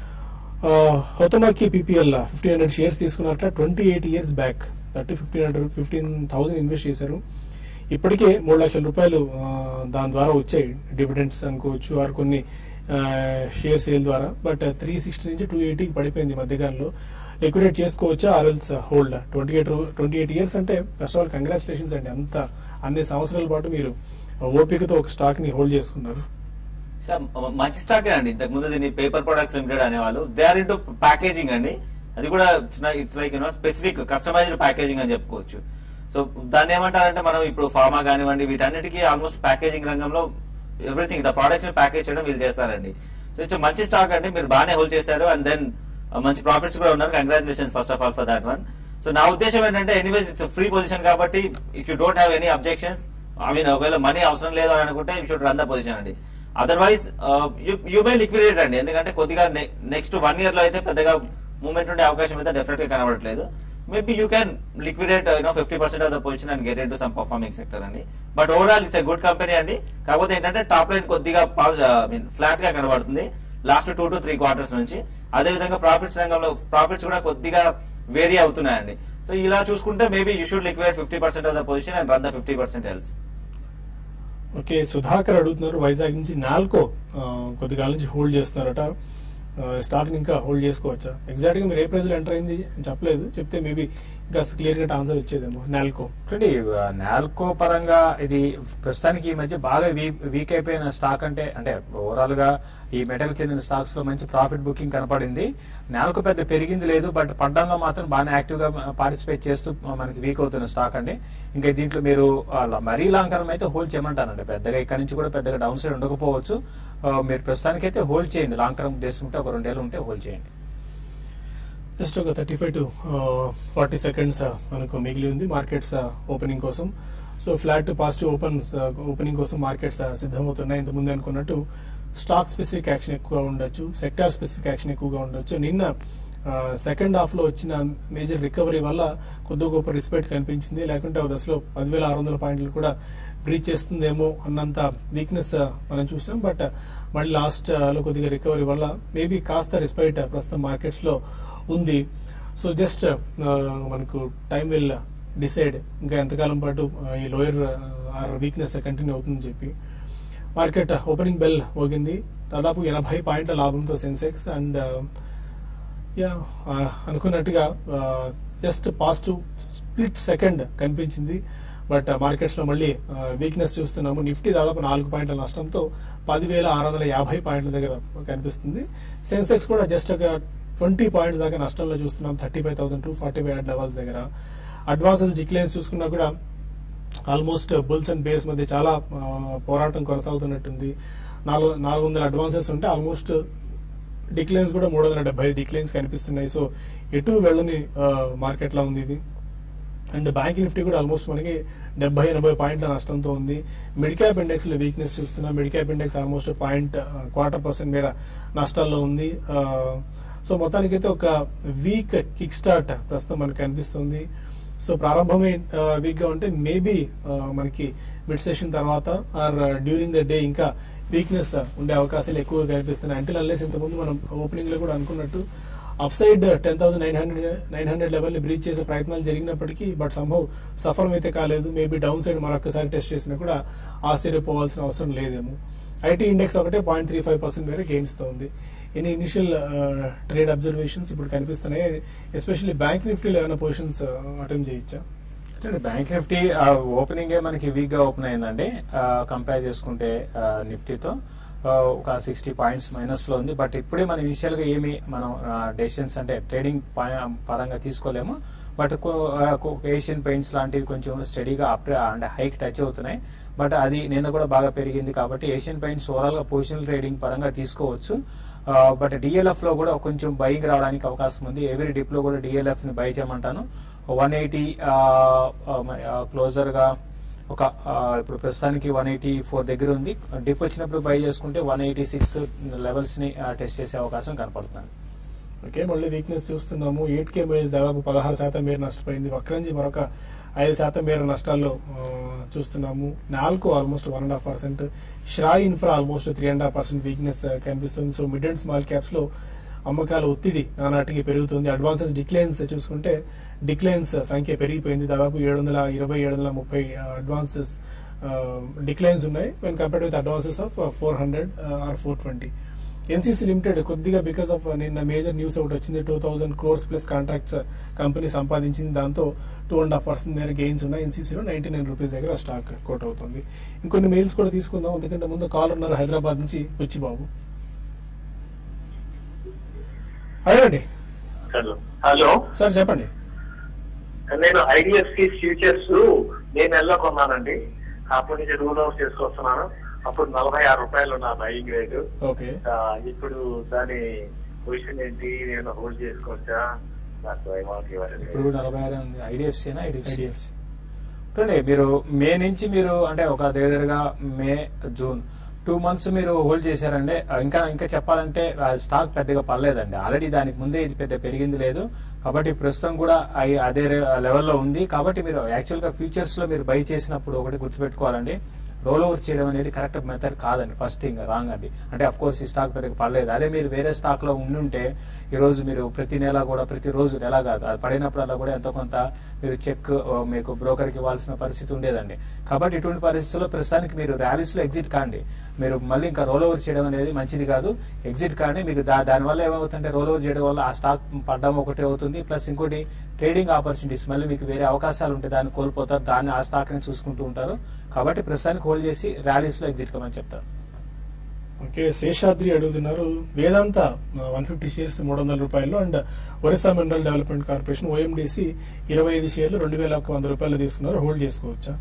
హోతమాకి పీపీఎల్ ఫిఫ్టీన్ హండ్రెడ్ షేర్స్ తీసుకున్నారట twenty eight years back. Thirty fifteen hundred fifteen thousand invest చేశారు. ఇప్పటికే మూడు లక్షల రూపాయలు దాని ద్వారా వచ్చాయి డివిడెండ్స్ అనుకోవచ్చు ఆర్ కొన్ని షేర్ సేల్ ద్వారా. బట్ త్రీ సిక్స్టీ నుంచి టూ ఎయిటీకి పడిపోయింది మధ్యకాలంలో. లిక్విడేట్ చేసుకోవచ్చా or else hold? Twenty eight twenty eight years అంటే ఫస్ట్ ఆఫ్ ఆల్ కంగ్రాచులేషన్స్ అండి. అంత అన్ని సంవత్సరాల పాటు మీరు ఓపికతో ఒక స్టాక్ ని హోల్డ్ చేసుకున్నారు. మంచి స్టాక్ అండి. ఇంతకు ముందు దీన్ని పేపర్ ప్రొడక్ట్స్ లిమిటెడ్ అనేవాళ్ళు. దే ఆర్ ఇంటూ ప్యాకేజింగ్ అండి. అది కూడా it's like you know specific customised packaging అని చెప్పుకోవచ్చు. సో దాన్ని ఏమంటారంటే మనం ఇప్పుడు ఫార్మా కానివ్వండి వీటన్నిటికీ ఆల్మోస్ట్ ప్యాకేజింగ్ రంగంలో ఎవ్రీథింగ్ ద ప్రొడక్ట్స్ ప్యాకేజ్ చేయడం వీళ్ళు చేస్తారండి. సో ఇట్స్ మంచి స్టాక్ అండి. మీరు బాగానే హోల్డ్ చేశారు అండ్ దెన్ మంచి ప్రాఫిట్స్ కూడా ఉన్నారు. Congratulations first of all for that one. So నా ఉద్దేశం ఏంటంటే ఎనీవేస్ ఇట్స్ ఫ్రీ పొజిషన్ కాబట్టి if you don't have any objections I mean ఒకవేళ మనీ అవసరం లేదు అని అనుకుంటే you should run the position అండి. అదర్వైజ్ యూ మే లిక్విడేట్ అండి. ఎందుకంటే కొద్దిగా నెక్స్ట్ వన్ ఇయర్ లో అయితే పెద్దగా మూవ్మెంట్ ఉండే అవకాశం అయితే డెఫినెట్ గా కనబడట్లేదు. Maybe you can liquidate you know fifty percent of the position and get in to some performing sector అండి. But overall it's a good company అండి. కాకపోతే ఏంటంటే టాప్ లైన్ కొద్దిగా ఫ్లాట్ గా కనబడుతుంది last two to three quarters నుంచి. అదే విధంగా ప్రాఫిట్స్ రంగంలో ప్రాఫిట్స్ కూడా కొద్దిగా వేరీ అవుతున్నాయండి. సో ఇలా చూసుకుంటే maybe you should liquidate fifty percent of the position and run the fifty percent else. Okay, Sudhakar అడుగుతున్నారు వైజాగ్ నుంచి. నాల్కో కొద్దిగా నుంచి హోల్డ్ చేస్తున్నారట. స్టాక్ ఇంకా హోల్డ్ చేసుకోవచ్చా? ఎగ్జాక్ట్ గా మీరు ఏ ప్రైస్ లో ఎంటర్ అయింది చెప్పలేదు, చెప్తే మేబీ ఇంకా క్లియర్ గా ఆన్సర్ వచ్చేదేమో. నాల్కో నాల్కో పరంగా ఇది ప్రస్తుతానికి ఈ మధ్య బాగా వీక్ అయిపోయిన స్టాక్. అంటే అంటే ఓవరాల్ గా ఈ మెటల్ చెందిన స్టాక్స్ లో మంచి ప్రాఫిట్ బుకింగ్ కనపడింది. నాల్కో పెద్ద పెరిగింది లేదు, బట్ పడ్డంలో మాత్రం బాగా యాక్టివ్ గా పార్టిసిపేట్ చేస్తూ మనకి వీక్ అవుతున్న స్టాక్ అండి. ఇంకా దీంట్లో మీరు మరీ లాంగ్ టర్మ్ అయితే హోల్డ్ చేయమంటానండి. పెద్దగా ఇక్కడ నుంచి కూడా పెద్దగా డౌన్ సైడ్ ఉండకపోవచ్చు. మీరు ప్రస్తుతానికి అయితే హోల్డ్ చేయండి. లాంగ్ టర్మ్ చేసుకుంటే ఒక రెండేళ్ళు ఉంటే హోల్డ్ చేయండి. జస్ట్ ఒక thirty five to forty seconds మనకు మిగిలి ఉంది మార్కెట్స్ ఓపెనింగ్ కోసం. So flat positive open opening కోసం మార్కెట్స్ సిద్ధమవుతున్నాయి. ఇంతకుముందు అనుకున్నట్టు స్టాక్ స్పెసిఫిక్ యాక్షన్ ఎక్కువగా ఉండొచ్చు, సెక్టార్ స్పెసిఫిక్ యాక్షన్ ఎక్కువగా ఉండొచ్చు. నిన్న సెకండ్ హాఫ్ లో వచ్చిన మేజర్ రికవరీ వల్ల కొద్ది గొప్ప రిస్పెక్ట్ కనిపించింది. లేకుంటే ఒక దశలో పదివేల ఆరు వందల పాయింట్లు కూడా బ్రీచ్ చేస్తుందేమో అన్నంత వీక్నెస్ మనం చూసాం. బట్ మళ్ళీ లాస్ట్ లో కొద్దిగా రికవరీ వల్ల మేబీ కాస్త రిస్పెక్ట్ ప్రస్తుతం మార్కెట్స్ లో ఉంది. సో జస్ట్ మనకు టైం విల్ డిసైడ్ ఇంకా ఎంతకాలం పాటు ఈ లోయర్ ఆర్ వీక్నెస్ కంటిన్యూ అవుతుందని చెప్పి. మార్కెట్ ఓపెనింగ్ బెల్ మోగింది, దాదాపు ఎనభై పాయింట్ల లాభంతో సెన్సెక్స్. అండ్ యా అనుకున్నట్టుగా జస్ట్ పాజిటివ్ స్ప్లిట్ సెకండ్ కనిపించింది, బట్ మార్కెట్స్ లో మళ్ళీ వీక్నెస్ చూస్తున్నాము. నిఫ్టీ దాదాపు నాలుగు పాయింట్ల నష్టంతో పదివేల ఆరు వందల యాభై పాయింట్ల దగ్గర కనిపిస్తుంది. సెన్సెక్స్ కూడా జస్ట్ ఒక ట్వంటీ పాయింట్స్ దాకా నష్టంలో చూస్తున్నాం, thirty five thousand two forty five levels దగ్గర. అడ్వాన్సెస్ డిక్లైన్స్ చూసుకున్నా కూడా ఆల్మోస్ట్ బుల్స్ అండ్ బేర్స్ మధ్య చాలా పోరాటం కొనసాగుతున్నట్టుంది. నాలుగు నాలుగు వందల అడ్వాన్సెస్ ఉంటే ఆల్మోస్ట్ డిక్లైన్స్ కూడా మూడు వందల డెబ్బై డిక్లైన్స్ కనిపిస్తున్నాయి. సో ఎటు వెళ్ళని మార్కెట్ లా ఉంది ఇది. అండ్ బ్యాంక్ నిఫ్టీ కూడా ఆల్మోస్ట్ మనకి డెబ్బై ఎనభై పాయింట్ల నష్టంతో ఉంది. మిడ్ క్యాప్ ఇండెక్స్ లో వీక్నెస్ చూస్తున్నాం. Mid cap index almost point quarter percent మేర నష్టాల్లో ఉంది. సో మొత్తానికైతే ఒక వీక్ కిక్ స్టార్ట్ ప్రస్తుతం మనకు కనిపిస్తుంది. సో ప్రారంభమే వీక్ గా ఉంటే మేబీ మనకి మిడ్ సెషన్ తర్వాత ఆర్ డ్యూరింగ్ ద డే ఇంకా వీక్నెస్ ఉండే అవకాశాలు ఎక్కువగా కనిపిస్తున్నాయి. అంటే అన్లెస్ ఇంతకుముందు మనం ఓపెనింగ్ లో కూడా అనుకున్నట్టు up side ten thousand nine hundred nine hundred level ని బ్రీచ్ చేసే ప్రయత్నాలు జరిగినప్పటికీ బట్ సంభవ్ సఫలం అయితే కాలేదు. మేబీ డౌన్ సైడ్ మరొకసారి టెస్ట్ చేసినా కూడా ఆశ్చర్యపోవాల్సిన అవసరం లేదేమో. ఐటీ ఇండెక్స్ ఒకటే పాయింట్ త్రీ ఫైవ్ పర్సెంట్ మేర గెయిన్స్ తో ఉంది. ఎన్ని ఇనిషియల్ ట్రేడ్ అబ్జర్వేషన్స్ ఇప్పుడు కనిపిస్తున్నాయి, ఎస్పెషల్లీ బ్యాంక్ నిఫ్టీలో ఏమైనా పొజిషన్స్ అటెంప్ట్ చేయొచ్చా? బ్యాంక్ నిఫ్టీ ఓపెనింగ్ మనకి వీక్ గా ఓపెన్ అయిందండి. కంపేర్ చేసుకుంటే నిఫ్టీతో ఒక సిక్స్టీ పాయింట్స్ మైనస్ లో ఉంది. బట్ ఇప్పుడే మనం ఇనిషియల్ గా ఏమి మనం డెసిషన్స్ అంటే ట్రేడింగ్ పరంగా తీసుకోలేము. బట్ ఏషియన్ పెయింట్స్ లాంటివి కొంచెం స్టడీగా అప్ అంటే హైక్ టచ్ అవుతున్నాయి. బట్ అది నిన్న కూడా బాగా పెరిగింది కాబట్టి ఏషియన్ పెయింట్స్ ఓవరాల్ గా పొజిషనల్ ట్రేడింగ్ పరంగా తీసుకోవచ్చు. బట్ డిఎల్ఎఫ్ లో కూడా కొంచెం బయింగ్ రావడానికి అవకాశం ఉంది. ఎవరీ డిప్ లో కూడా డిఎల్ఎఫ్ ని బై చేయమంటాను. వన్ ఎయిటీ క్లోజర్ గా ఒక ఇప్పుడు ప్రస్తుతానికి వన్ ఎయిటీ ఫోర్ దగ్గర ఉంది. డిప్ వచ్చినప్పుడు బై చేసుకుంటే వన్ ఎయిటీ సిక్స్ లెవెల్స్ ని టెస్ట్ చేసే అవకాశం కనపడుతుంది. ఓకే, మళ్ళీ వీక్నెస్ చూస్తున్నాము. ఎయిట్ కే మైల్స్ దాదాపు పదహారు శాతం మేర నష్టపోయింది. వక్రంజీ మరొక ఐదు శాతం మేర నష్టాల్లో చూస్తున్నాము. Nalco almost one and half percent, Srei infra almost three and half percent weakness కనిపిస్తుంది. So mid and small caps లో అమ్మకాల ఒత్తిడి నానాటికి పెరుగుతుంది. అడ్వాన్సెస్ డిక్లైన్స్ చూసుకుంటే డిక్లైన్స్ సంఖ్య పెరిగిపోయింది. దాదాపు ఏడు వందల ఇరవై ఏడు వందల ముప్పై అడ్వాన్సెస్ డిక్లైన్స్ ఉన్నాయి when compared with advances of four hundred or four twenty. NCC Limited కొద్దిగా బికాస్ ఆఫ్ నిన్న మేజర్ న్యూస్ ఒకటి వచ్చింది, two thousand crores plus contracts company సంపాదించింది. దాంతో టూ అండ్ హాఫ్ పర్సెంట్ మేర గెయిన్స్ ఉన్నాయి. ఎన్సీసీలో నైన్టీ నైన్ రూపీస్ దగ్గర స్టాక్ కోట్ అవుతుంది. ఇంకొన్ని మెయిల్స్ కూడా తీసుకుందాం, ఎందుకంటే ముందు కాల్ ఉన్నారు హైదరాబాద్ నుంచి బుచ్చిబాబు. అడగండి. హలో హలో సార్ చెప్పండి. నేను ఐడిఎఫ్సి ఫ్యూచర్స్ నేను నెలలో కొన్నానండి. అప్పటి నుంచి రూల్ అవుట్ చేసుకొస్తున్నాను. అప్పుడు నలభై ఆరు రూపాయలు నా బయింగ్ రేటు. ఇప్పుడు దాని పొజిషన్ ఏంటి, నేను హోల్డ్ చేసుకోవచ్చా? నాకు ఇప్పుడు నలభై ఆరు ఐడిఎఫ్సి ఐడిఎఫ్సి మీరు మే నుంచి మీరు అంటే ఒక దగ్గరగా మే జూన్ టూ మంత్స్ మీరు హోల్డ్ చేశారంటే ఇంకా ఇంకా చెప్పాలంటే స్టాక్ పెద్దగా పర్లేదండి. ఆల్రెడీ దానికి ముందే ఇది పెద్ద పెరిగింది లేదు కాబట్టి ప్రస్తుతం కూడా అదే లెవెల్లో ఉంది. కాబట్టి మీరు యాక్చువల్ గా ఫ్యూచర్స్ లో మీరు బై చేసినప్పుడు ఒకటి గుర్తుపెట్టుకోవాలండి, రోల్ ఓవర్ చేయడం అనేది కరెక్ట్ మెథడ్ కాదండి. ఫస్ట్ థింగ్ రాంగ్ అండి. అంటే అఫ్ కోర్స్ ఈ స్టాక్ పెద్దగా పడలేదు. అదే మీరు వేరే స్టాక్ లో ఉండుంటే ఈ రోజు మీరు ప్రతి నెల కూడా ప్రతి రోజు నెల కాదు అది పడినప్పుడల్లా కూడా ఎంతో కొంత మీరు చెక్ మీకు బ్రోకర్ కి ఇవ్వాల్సిన పరిస్థితి ఉండేదండి. కాబట్టి ఇటువంటి పరిస్థితుల్లో ప్రస్తుతానికి మీరు ర్యాలీస్ లో ఎగ్జిట్ కాండి. మీరు మళ్ళీ ఇంకా రోల్ ఓవర్ చేయడం అనేది మంచిది కాదు. ఎగ్జిట్ కానీ మీకు దాని వల్ల ఏమవుతుందంటే రోల్ ఓవర్ చేయడం వల్ల ఆ స్టాక్ పడ్డం ఒకటి అవుతుంది, ప్లస్ ఇంకోటి ట్రేడింగ్ ఆపర్చునిటీస్ మళ్ళీ మీకు వేరే అవకాశాలు ఉంటే దాన్ని కోల్పోతారు, దాన్ని ఆ స్టాక్ ని చూసుకుంటూ ఉంటారు. కాబట్టి ప్రస్తుతానికి హోల్డ్ చేసి ర్యాలీస్ లో ఎగ్జిట్ కమని చెప్తారు. ఓకే, శేషాద్రి అడుగుతున్నారు వేదాంత వన్ ఫిఫ్టీ షేర్స్ మూడు వందల రూపాయలు and Orissa Mineral Development Corporation OMDC ఇరవై ఐదు షేర్లు రెండు వేల ఒక వంద రూపాయలు తీసుకున్నారు, హోల్డ్ చేసుకోవచ్చా?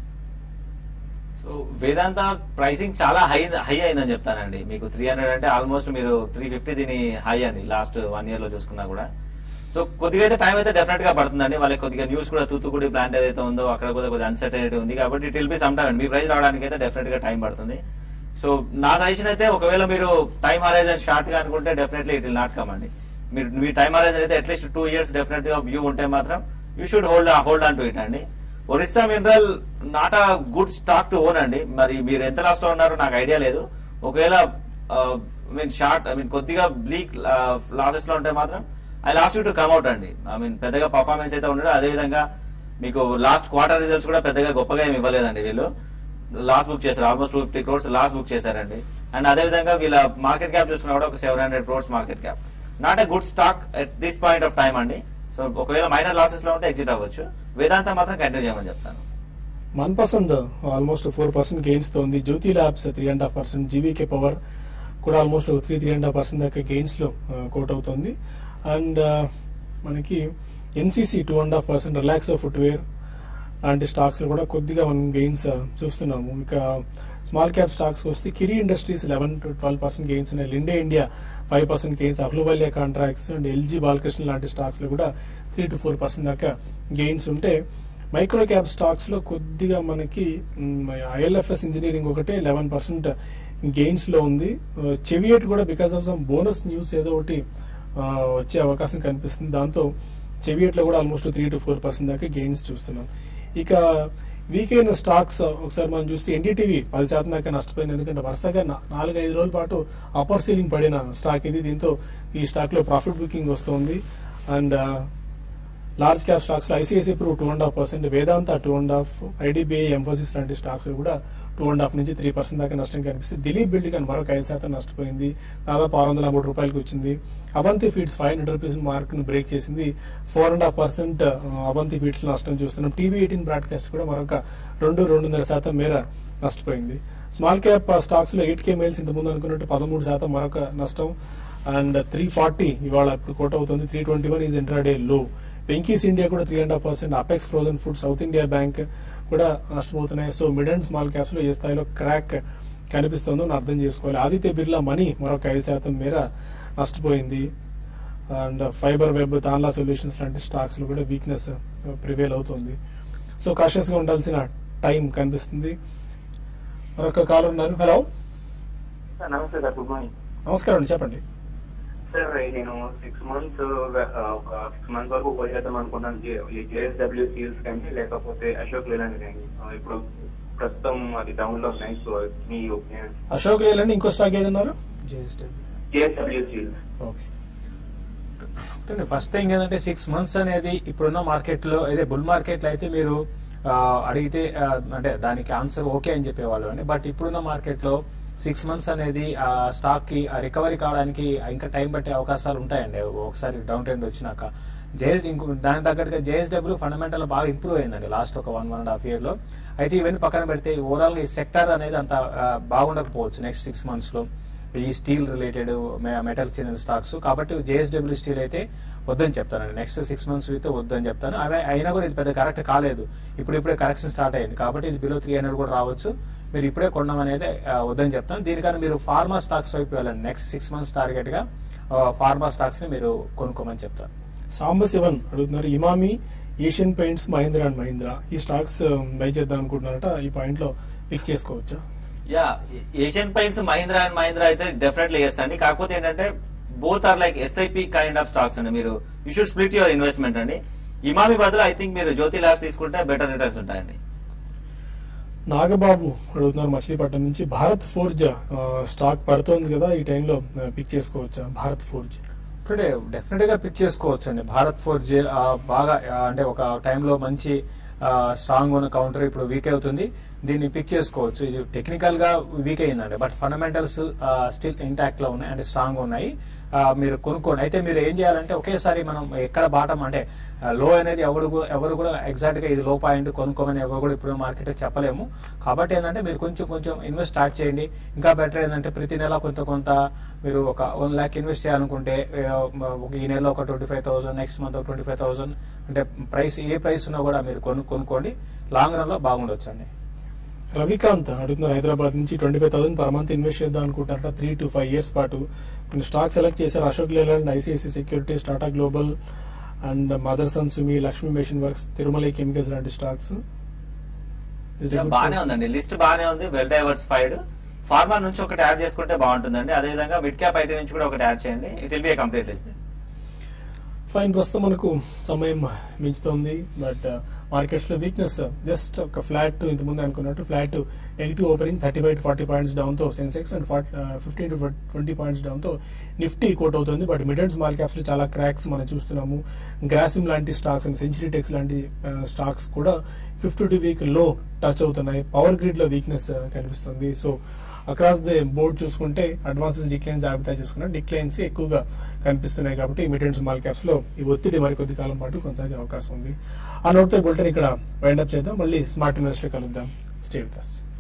సో వేదాంత ప్రైసింగ్ చాలా హై హై అయిందని చెప్తానండి. మీకు త్రీ హండ్రెడ్ అంటే ఆల్మోస్ట్ మీరు త్రీ ఫిఫ్టీ దీని హై అండి లాస్ట్ వన్ ఇయర్ లో చూసుకున్నా కూడా. సో కొద్దిగా అయితే టైం అయితే డెఫినెట్ గా పడుతుందండి. వాళ్ళకి కొద్దిగా న్యూస్ కూడా తూతుకుడి ప్లాంట్ ఏదైతే ఉందో అక్కడ కూడా కొద్దిగా అన్సర్టనిటీ ఉంది కాబట్టి it will be some time. మీ ప్రైస్ రావడానికి అయితే డెఫినెట్ గా టైం పడుతుంది. సో నా సజెషన్ అయితే ఒకవేళ మీరు టైం హారైజన్ షార్ట్ గా అనుకుంటే definitely it will not come అండి. మీరు మీ టైం హారైజన్ అయితే అట్లీస్ట్ టూ ఇయర్స్ డెఫినెట్ గా వ్యూ ఉంటే మాత్రం you should hold hold on to it అండి. Orissa Mineral not a good stock to own అండి. మరి మీరు ఎంత లాస్ లో ఉన్నారో నాకు ఐడియా లేదు. ఒకవేళ మీన్ షార్ట్ ఐ మీన్ కొద్దిగా బ్లీక్ లాసెస్ లో ఉంటే మాత్రం I last you to come out అండి. ఐ మీన్ పెద్దగా పర్ఫార్మెన్స్ అయితే ఉండదు. అదేవిధంగా మీకు లాస్ట్ క్వార్టర్ రిజల్ట్స్ కూడా పెద్దగా గొప్పగా ఏమి ఇవ్వలేదండి. వీళ్ళు లాస్ట్ బుక్ చేశారు, almost two fifty crores loss book చేశారండి. అండ్ అదేవిధంగా వీళ్ళ మార్కెట్ క్యాప్ చూసుకున్నా కూడా ఒక seven hundred crores market cap. Not a good stock at this point of time అండి. సో ఒకవేళ మైనర్ లాసెస్ లో ఉంటే ఎగ్జిట్ అవ్వచ్చు. వేదాంత మాత్రం కంటిన్యూ చేయమని చెప్తాను. One percent almost four percent gains తో ఉంది. Jyothy Labs three and half percent, GVK Power కూడా almost three three and half percent దాకా గెయిన్స్ లో కోట్ అవుతుంది. అండ్ మనకి NCC two and half percent, Relaxo footwear లాంటి స్టాక్స్ లో కూడా కొద్దిగా మనం గెయిన్స్ చూస్తున్నాము. ఇక స్మాల్ క్యాప్ స్టాక్స్ వస్తే Kiri Industries eleven to twelve percent gains ఉన్నాయి. Linde India five percent gains, Ahluwalia Contracts and LG Balakrishna లాంటి స్టాక్స్ లో కూడా త్రీ టు ఫోర్ పర్సెంట్ దాకా గెయిన్స్ ఉంటే, మైక్రో క్యాప్ స్టాక్స్ లో కొద్దిగా మనకి ఐఎల్ఎఫ్ఎస్ ఇంజనీరింగ్ ఒకటే లెవెన్ పర్సెంట్ గెయిన్స్ లో ఉంది. చెవియట్ కూడా because of some bonus news ఏదో ఒకటి వచ్చే అవకాశం కనిపిస్తుంది. దాంతో చెవియట్ లో కూడా almost three to four percent దాకా గెయిన్స్ చూస్తున్నాం. ఇక వీక్ అయిన స్టాక్స్ ఒకసారి మనం చూస్తే ఎన్డీటీవీ పది శాతం దాకా నష్టపోయింది. ఎందుకంటే వరుసగా నాలుగు ఐదు రోజుల పాటు అప్పర్ సీలింగ్ పడిన స్టాక్ ఇది. దీంతో ఈ స్టాక్ లో ప్రాఫిట్ బుకింగ్ వస్తుంది. అండ్ లార్జ్ క్యాప్ స్టాక్స్ లో ICICI Pru two and half percent, Vedanta two and half, IDBI, Mphasis లాంటి స్టాక్స్ కూడా టూ అండ్ హాఫ్ నుంచి త్రీ పర్సెంట్ దాకా నష్టం కనిపిస్తుంది. దిలీప్ బిల్డింగ్ అని మరొక ఐదు శాతం నష్టపోయింది, దాదాపు ఆరు వందల మూడు రూపాయలకు వచ్చింది. Avanti Feeds five hundred rupees mark ను బ్రేక్ చేసింది, four and half percent Avanti Feeds నష్టం చూస్తున్నాం. టీవీ ఎయిటీన్ బ్రాడ్కాస్ట్ కూడా మరొక రెండు రెండున్నర శాతం మేర నష్టపోయింది. స్మాల్ క్యాప్ స్టాక్స్ లో ఎయిట్ కే మెయిల్స్ ఇంతకుముందు అనుకున్నట్టు పదమూడు శాతం మరొక నష్టం. అండ్ త్రీ ఫార్టీ ఇవాళ ఇప్పుడు కోట్ అవుతుంది, three twenty one is intraday లో. వెంకీస్ ఇండియా కూడా three and half percent, Apex Frozen Food, South India Bank కూడా నష్టపోతున్నాయి. So mid and small caps లో ఏ స్థాయిలో క్రాక్ కనిపిస్తుందో అర్థం చేసుకోవాలి. ఆదిత్య బిర్లా మనీ మరొక ఐదు శాతం మేర నష్టపోయింది. And Fiber Web, Tanla Solutions లాంటి స్టాక్స్ లో కూడా వీక్నెస్ ప్రివేల్ అవుతుంది. సో కాషియస్ గా ఉండాల్సిన టైం కనిపిస్తుంది. మరొక కాల్ ఉన్నారు. హలో, నమస్తే సార్, గుడ్ మార్నింగ్. నమస్కారం అండి, చెప్పండి. సార్ నేను సిక్స్ మంత్స్ ఒక సిక్స్ మంత్స్ వరకు హోల్డ్ చేద్దాం అనుకున్నాను. జేఎస్డబ్ల్యూ సీల్స్ కానీ లేకపోతే అశోక్ లేలాండ్ కానీ. ఇప్పుడు ప్రస్తుతం అది డౌన్ లో ఉన్నాయి. సో మీ ఒపీనియన్? అశోక్ లేలాండ్, ఇంకో స్టాక్ ఏదన్నారు? JSW steels. Okay. First thing ఏంటంటే సిక్స్ మంత్స్ అనేది ఇప్పుడున్న మార్కెట్ లో, అదే బుల్ మార్కెట్ లో అయితే మీరు అడిగితే అంటే దానికి ఆన్సర్ ఓకే అని చెప్పేవాళ్ళు అండి. బట్ ఇప్పుడున్న మార్కెట్ లో సిక్స్ మంత్స్ అనేది ఆ స్టాక్ కి రికవరీ కావడానికి ఇంకా టైం పట్టే అవకాశాలు ఉంటాయండి. ఒకసారి డౌన్ ట్రెండ్ వచ్చినాక జేఎస్ దానికి తగ్గట్టుగా జేఎస్డబ్ల్యూ ఫండమెంటల్ బాగా ఇంప్రూవ్ అయిందండి లాస్ట్ ఒక one one and half year లో. అయితే ఇవన్నీ పక్కన పెడితే ఓవరాల్ ఈ సెక్టర్ అనేది అంత బాగుండకపోవచ్చు నెక్స్ట్ సిక్స్ మంత్స్ లో, ఈ స్టీల్ రిలేటెడ్ మెటల్ చెందిన స్టాక్స్. కాబట్టి జేఎస్డబ్ల్యూ స్టీల్ అయితే వద్దని చెప్తానండి. నెక్స్ట్ సిక్స్ మంత్స్ అయితే వద్దని చెప్తాను. అవి అయినా కూడా ఇది పెద్ద కరెక్ట్ కాలేదు, ఇప్పుడు ఇప్పుడే కరెక్షన్ స్టార్ట్ అయింది. కాబట్టి ఇది బిలో త్రీ హండ్రెడ్ కూడా రావచ్చు. మీరు ఇప్పుడే కొనడం అనేది వద్దని చెప్తాను. దీనికన్నా మీరు ఫార్మా స్టాక్స్ వైపు వెళ్ళండి. నెక్స్ట్ సిక్స్ మంత్స్ టార్గెట్ గా ఫార్మా స్టాక్స్ ని మీరు కొనుక్కోమని చెప్తాను. సాంబశివన్ అడుగుతున్నారు, Emami, Asian Paints, Mahindra and Mahindra ఈ స్టాక్స్ బై చేద్దాం అనుకుంటున్నారట. ఈ పాయింట్ లో పిక్ చేసుకోవచ్చా? Yeah, Asian Paints, Mahindra and Mahindra అయితే డెఫినెట్లీ చేస్తండి. కాకపోతే ఏంటంటే both are like SIP kind of stocks అండి. మీరు you should split your investment అండి. ఇమామి బదులు ఐ థింక్ మీరు జ్యోతి ల్యాబ్స్ తీసుకుంటే బెటర్ రిటర్న్స్ ఉంటాయండి. నాగబాబు అడుగుతున్నారు మచిలీపట్నం నుంచి, భారత్ ఫోర్జ్ స్టాక్ పడుతోంది కదా, ఈ టైంలో పిక్ చేసుకోవచ్చా భారత్ ఫోర్జ్? ఇప్పుడే డెఫినెట్ గా పిక్ చేసుకోవచ్చు అండి. భారత్ ఫోర్జ్ బాగా అంటే ఒక టైంలో మంచి స్ట్రాంగ్ ఉన్న కౌంటర్ ఇప్పుడు వీక్ అవుతుంది, దీన్ని పిక్ చేసుకోవచ్చు. ఇది టెక్నికల్ గా వీక్ అయిందండి, బట్ ఫండమెంటల్స్ స్టిల్ ఇంటాక్ట్ లో ఉన్నాయి అంటే స్ట్రాంగ్ ఉన్నాయి. మీరు కొనుక్కోండి. అయితే మీరు ఏం చేయాలంటే ఒకేసారి మనం ఎక్కడ బాటం అంటే లో అనేది ఎవరు ఎవరు కూడా ఎగ్జాక్ట్ గా ఇది లో పాయింట్ కొనుక్కోమని ఎవరు కూడా ఇప్పుడు మార్కెట్ చెప్పలేము. కాబట్టి ఏంటంటే మీరు కొంచెం కొంచెం ఇన్వెస్ట్ స్టార్ట్ చేయండి. ఇంకా బెటర్ ఏంటంటే ప్రతి నెల కొంత కొంత మీరు ఒక వన్ ల్యాక్ ఇన్వెస్ట్ చేయాలనుకుంటే ఈ నెలలో ఒక twenty five thousand next month ఒక ట్వంటీ ఫైవ్ థౌసండ్ అంటే ప్రైస్ ఏ ప్రైస్ ఉన్నా కూడా మీరు కొను కొనుక్కోండి. లాంగ్ రన్ లో బాగుండొచ్చు అండి. రవికాంత్ అడుగుతున్నారు, హైదరాబాద్ నుంచి twenty five thousand per month invest చేద్దాం అనుకుంటారట త్రీ టు ఫైవ్ ఇయర్స్ పాటు. కొన్ని స్టాక్ సెలెక్ట్ చేశారు, Ashok Leyland, ICICI Securities, Tata Global and Motherson Sumi, Lakshmi Machine Works, Tirumala Chemicals లాంటి స్టాక్స్. బానే ఉందండి, లిస్ట్ బానే ఉంది, వెల్ డైవర్సిఫైడ్. ఫార్మా నుంచి ఒకటి యాడ్ చేసుకుంటే బాగుంటుందండి. అదేవిధంగా మిడ్ క్యాప్ ఐటీ నుంచి కూడా ఒకటి యాడ్ చేయండి. It will be a complete list. Fine. ప్రస్తుతం మనకు సమయం మించుతోంది, బట్ మార్కెట్స్ లో వీక్నెస్ జస్ట్ ఒక ఫ్లాట్ ఇంతకుముందు అనుకున్నట్టు flat negative opening thirty five to forty points down తో Sensex and fifteen to twenty points down తో నిఫ్టీ కోట్ అవుతుంది. But mid and small caps లో చాలా క్రాక్స్ మనం చూస్తున్నాము. గ్రాసిమ్ లాంటి స్టాక్స్ అండ్ సెంచరీ టెక్స్ లాంటి స్టాక్స్ కూడా ఫిఫ్టీ టు వీక్ లో టచ్ అవుతున్నాయి. పవర్ గ్రిడ్ లో వీక్నెస్ కనిపిస్తుంది. సో అక్రాస్ ది బోర్డ్ చూసుకుంటే అడ్వాన్సెస్ డిక్లైన్స్ జాబితా చూసుకున్నా డిక్లైన్స్ ఎక్కువగా కనిపిస్తున్నాయి. కాబట్టి మిడ్ అండ్ స్మాల్ క్యాప్స్ లో ఈ ఒత్తిడి మరి కొద్ది కాలం పాటు కొనసాగే అవకాశం ఉంది. ఆ నోట్తో బులెటిన్ ఇక్కడ వైండప్ చేద్దాం. మళ్ళీ స్మార్ట్ ఇన్వెస్టర్ కలుద్దాం. Stay with us.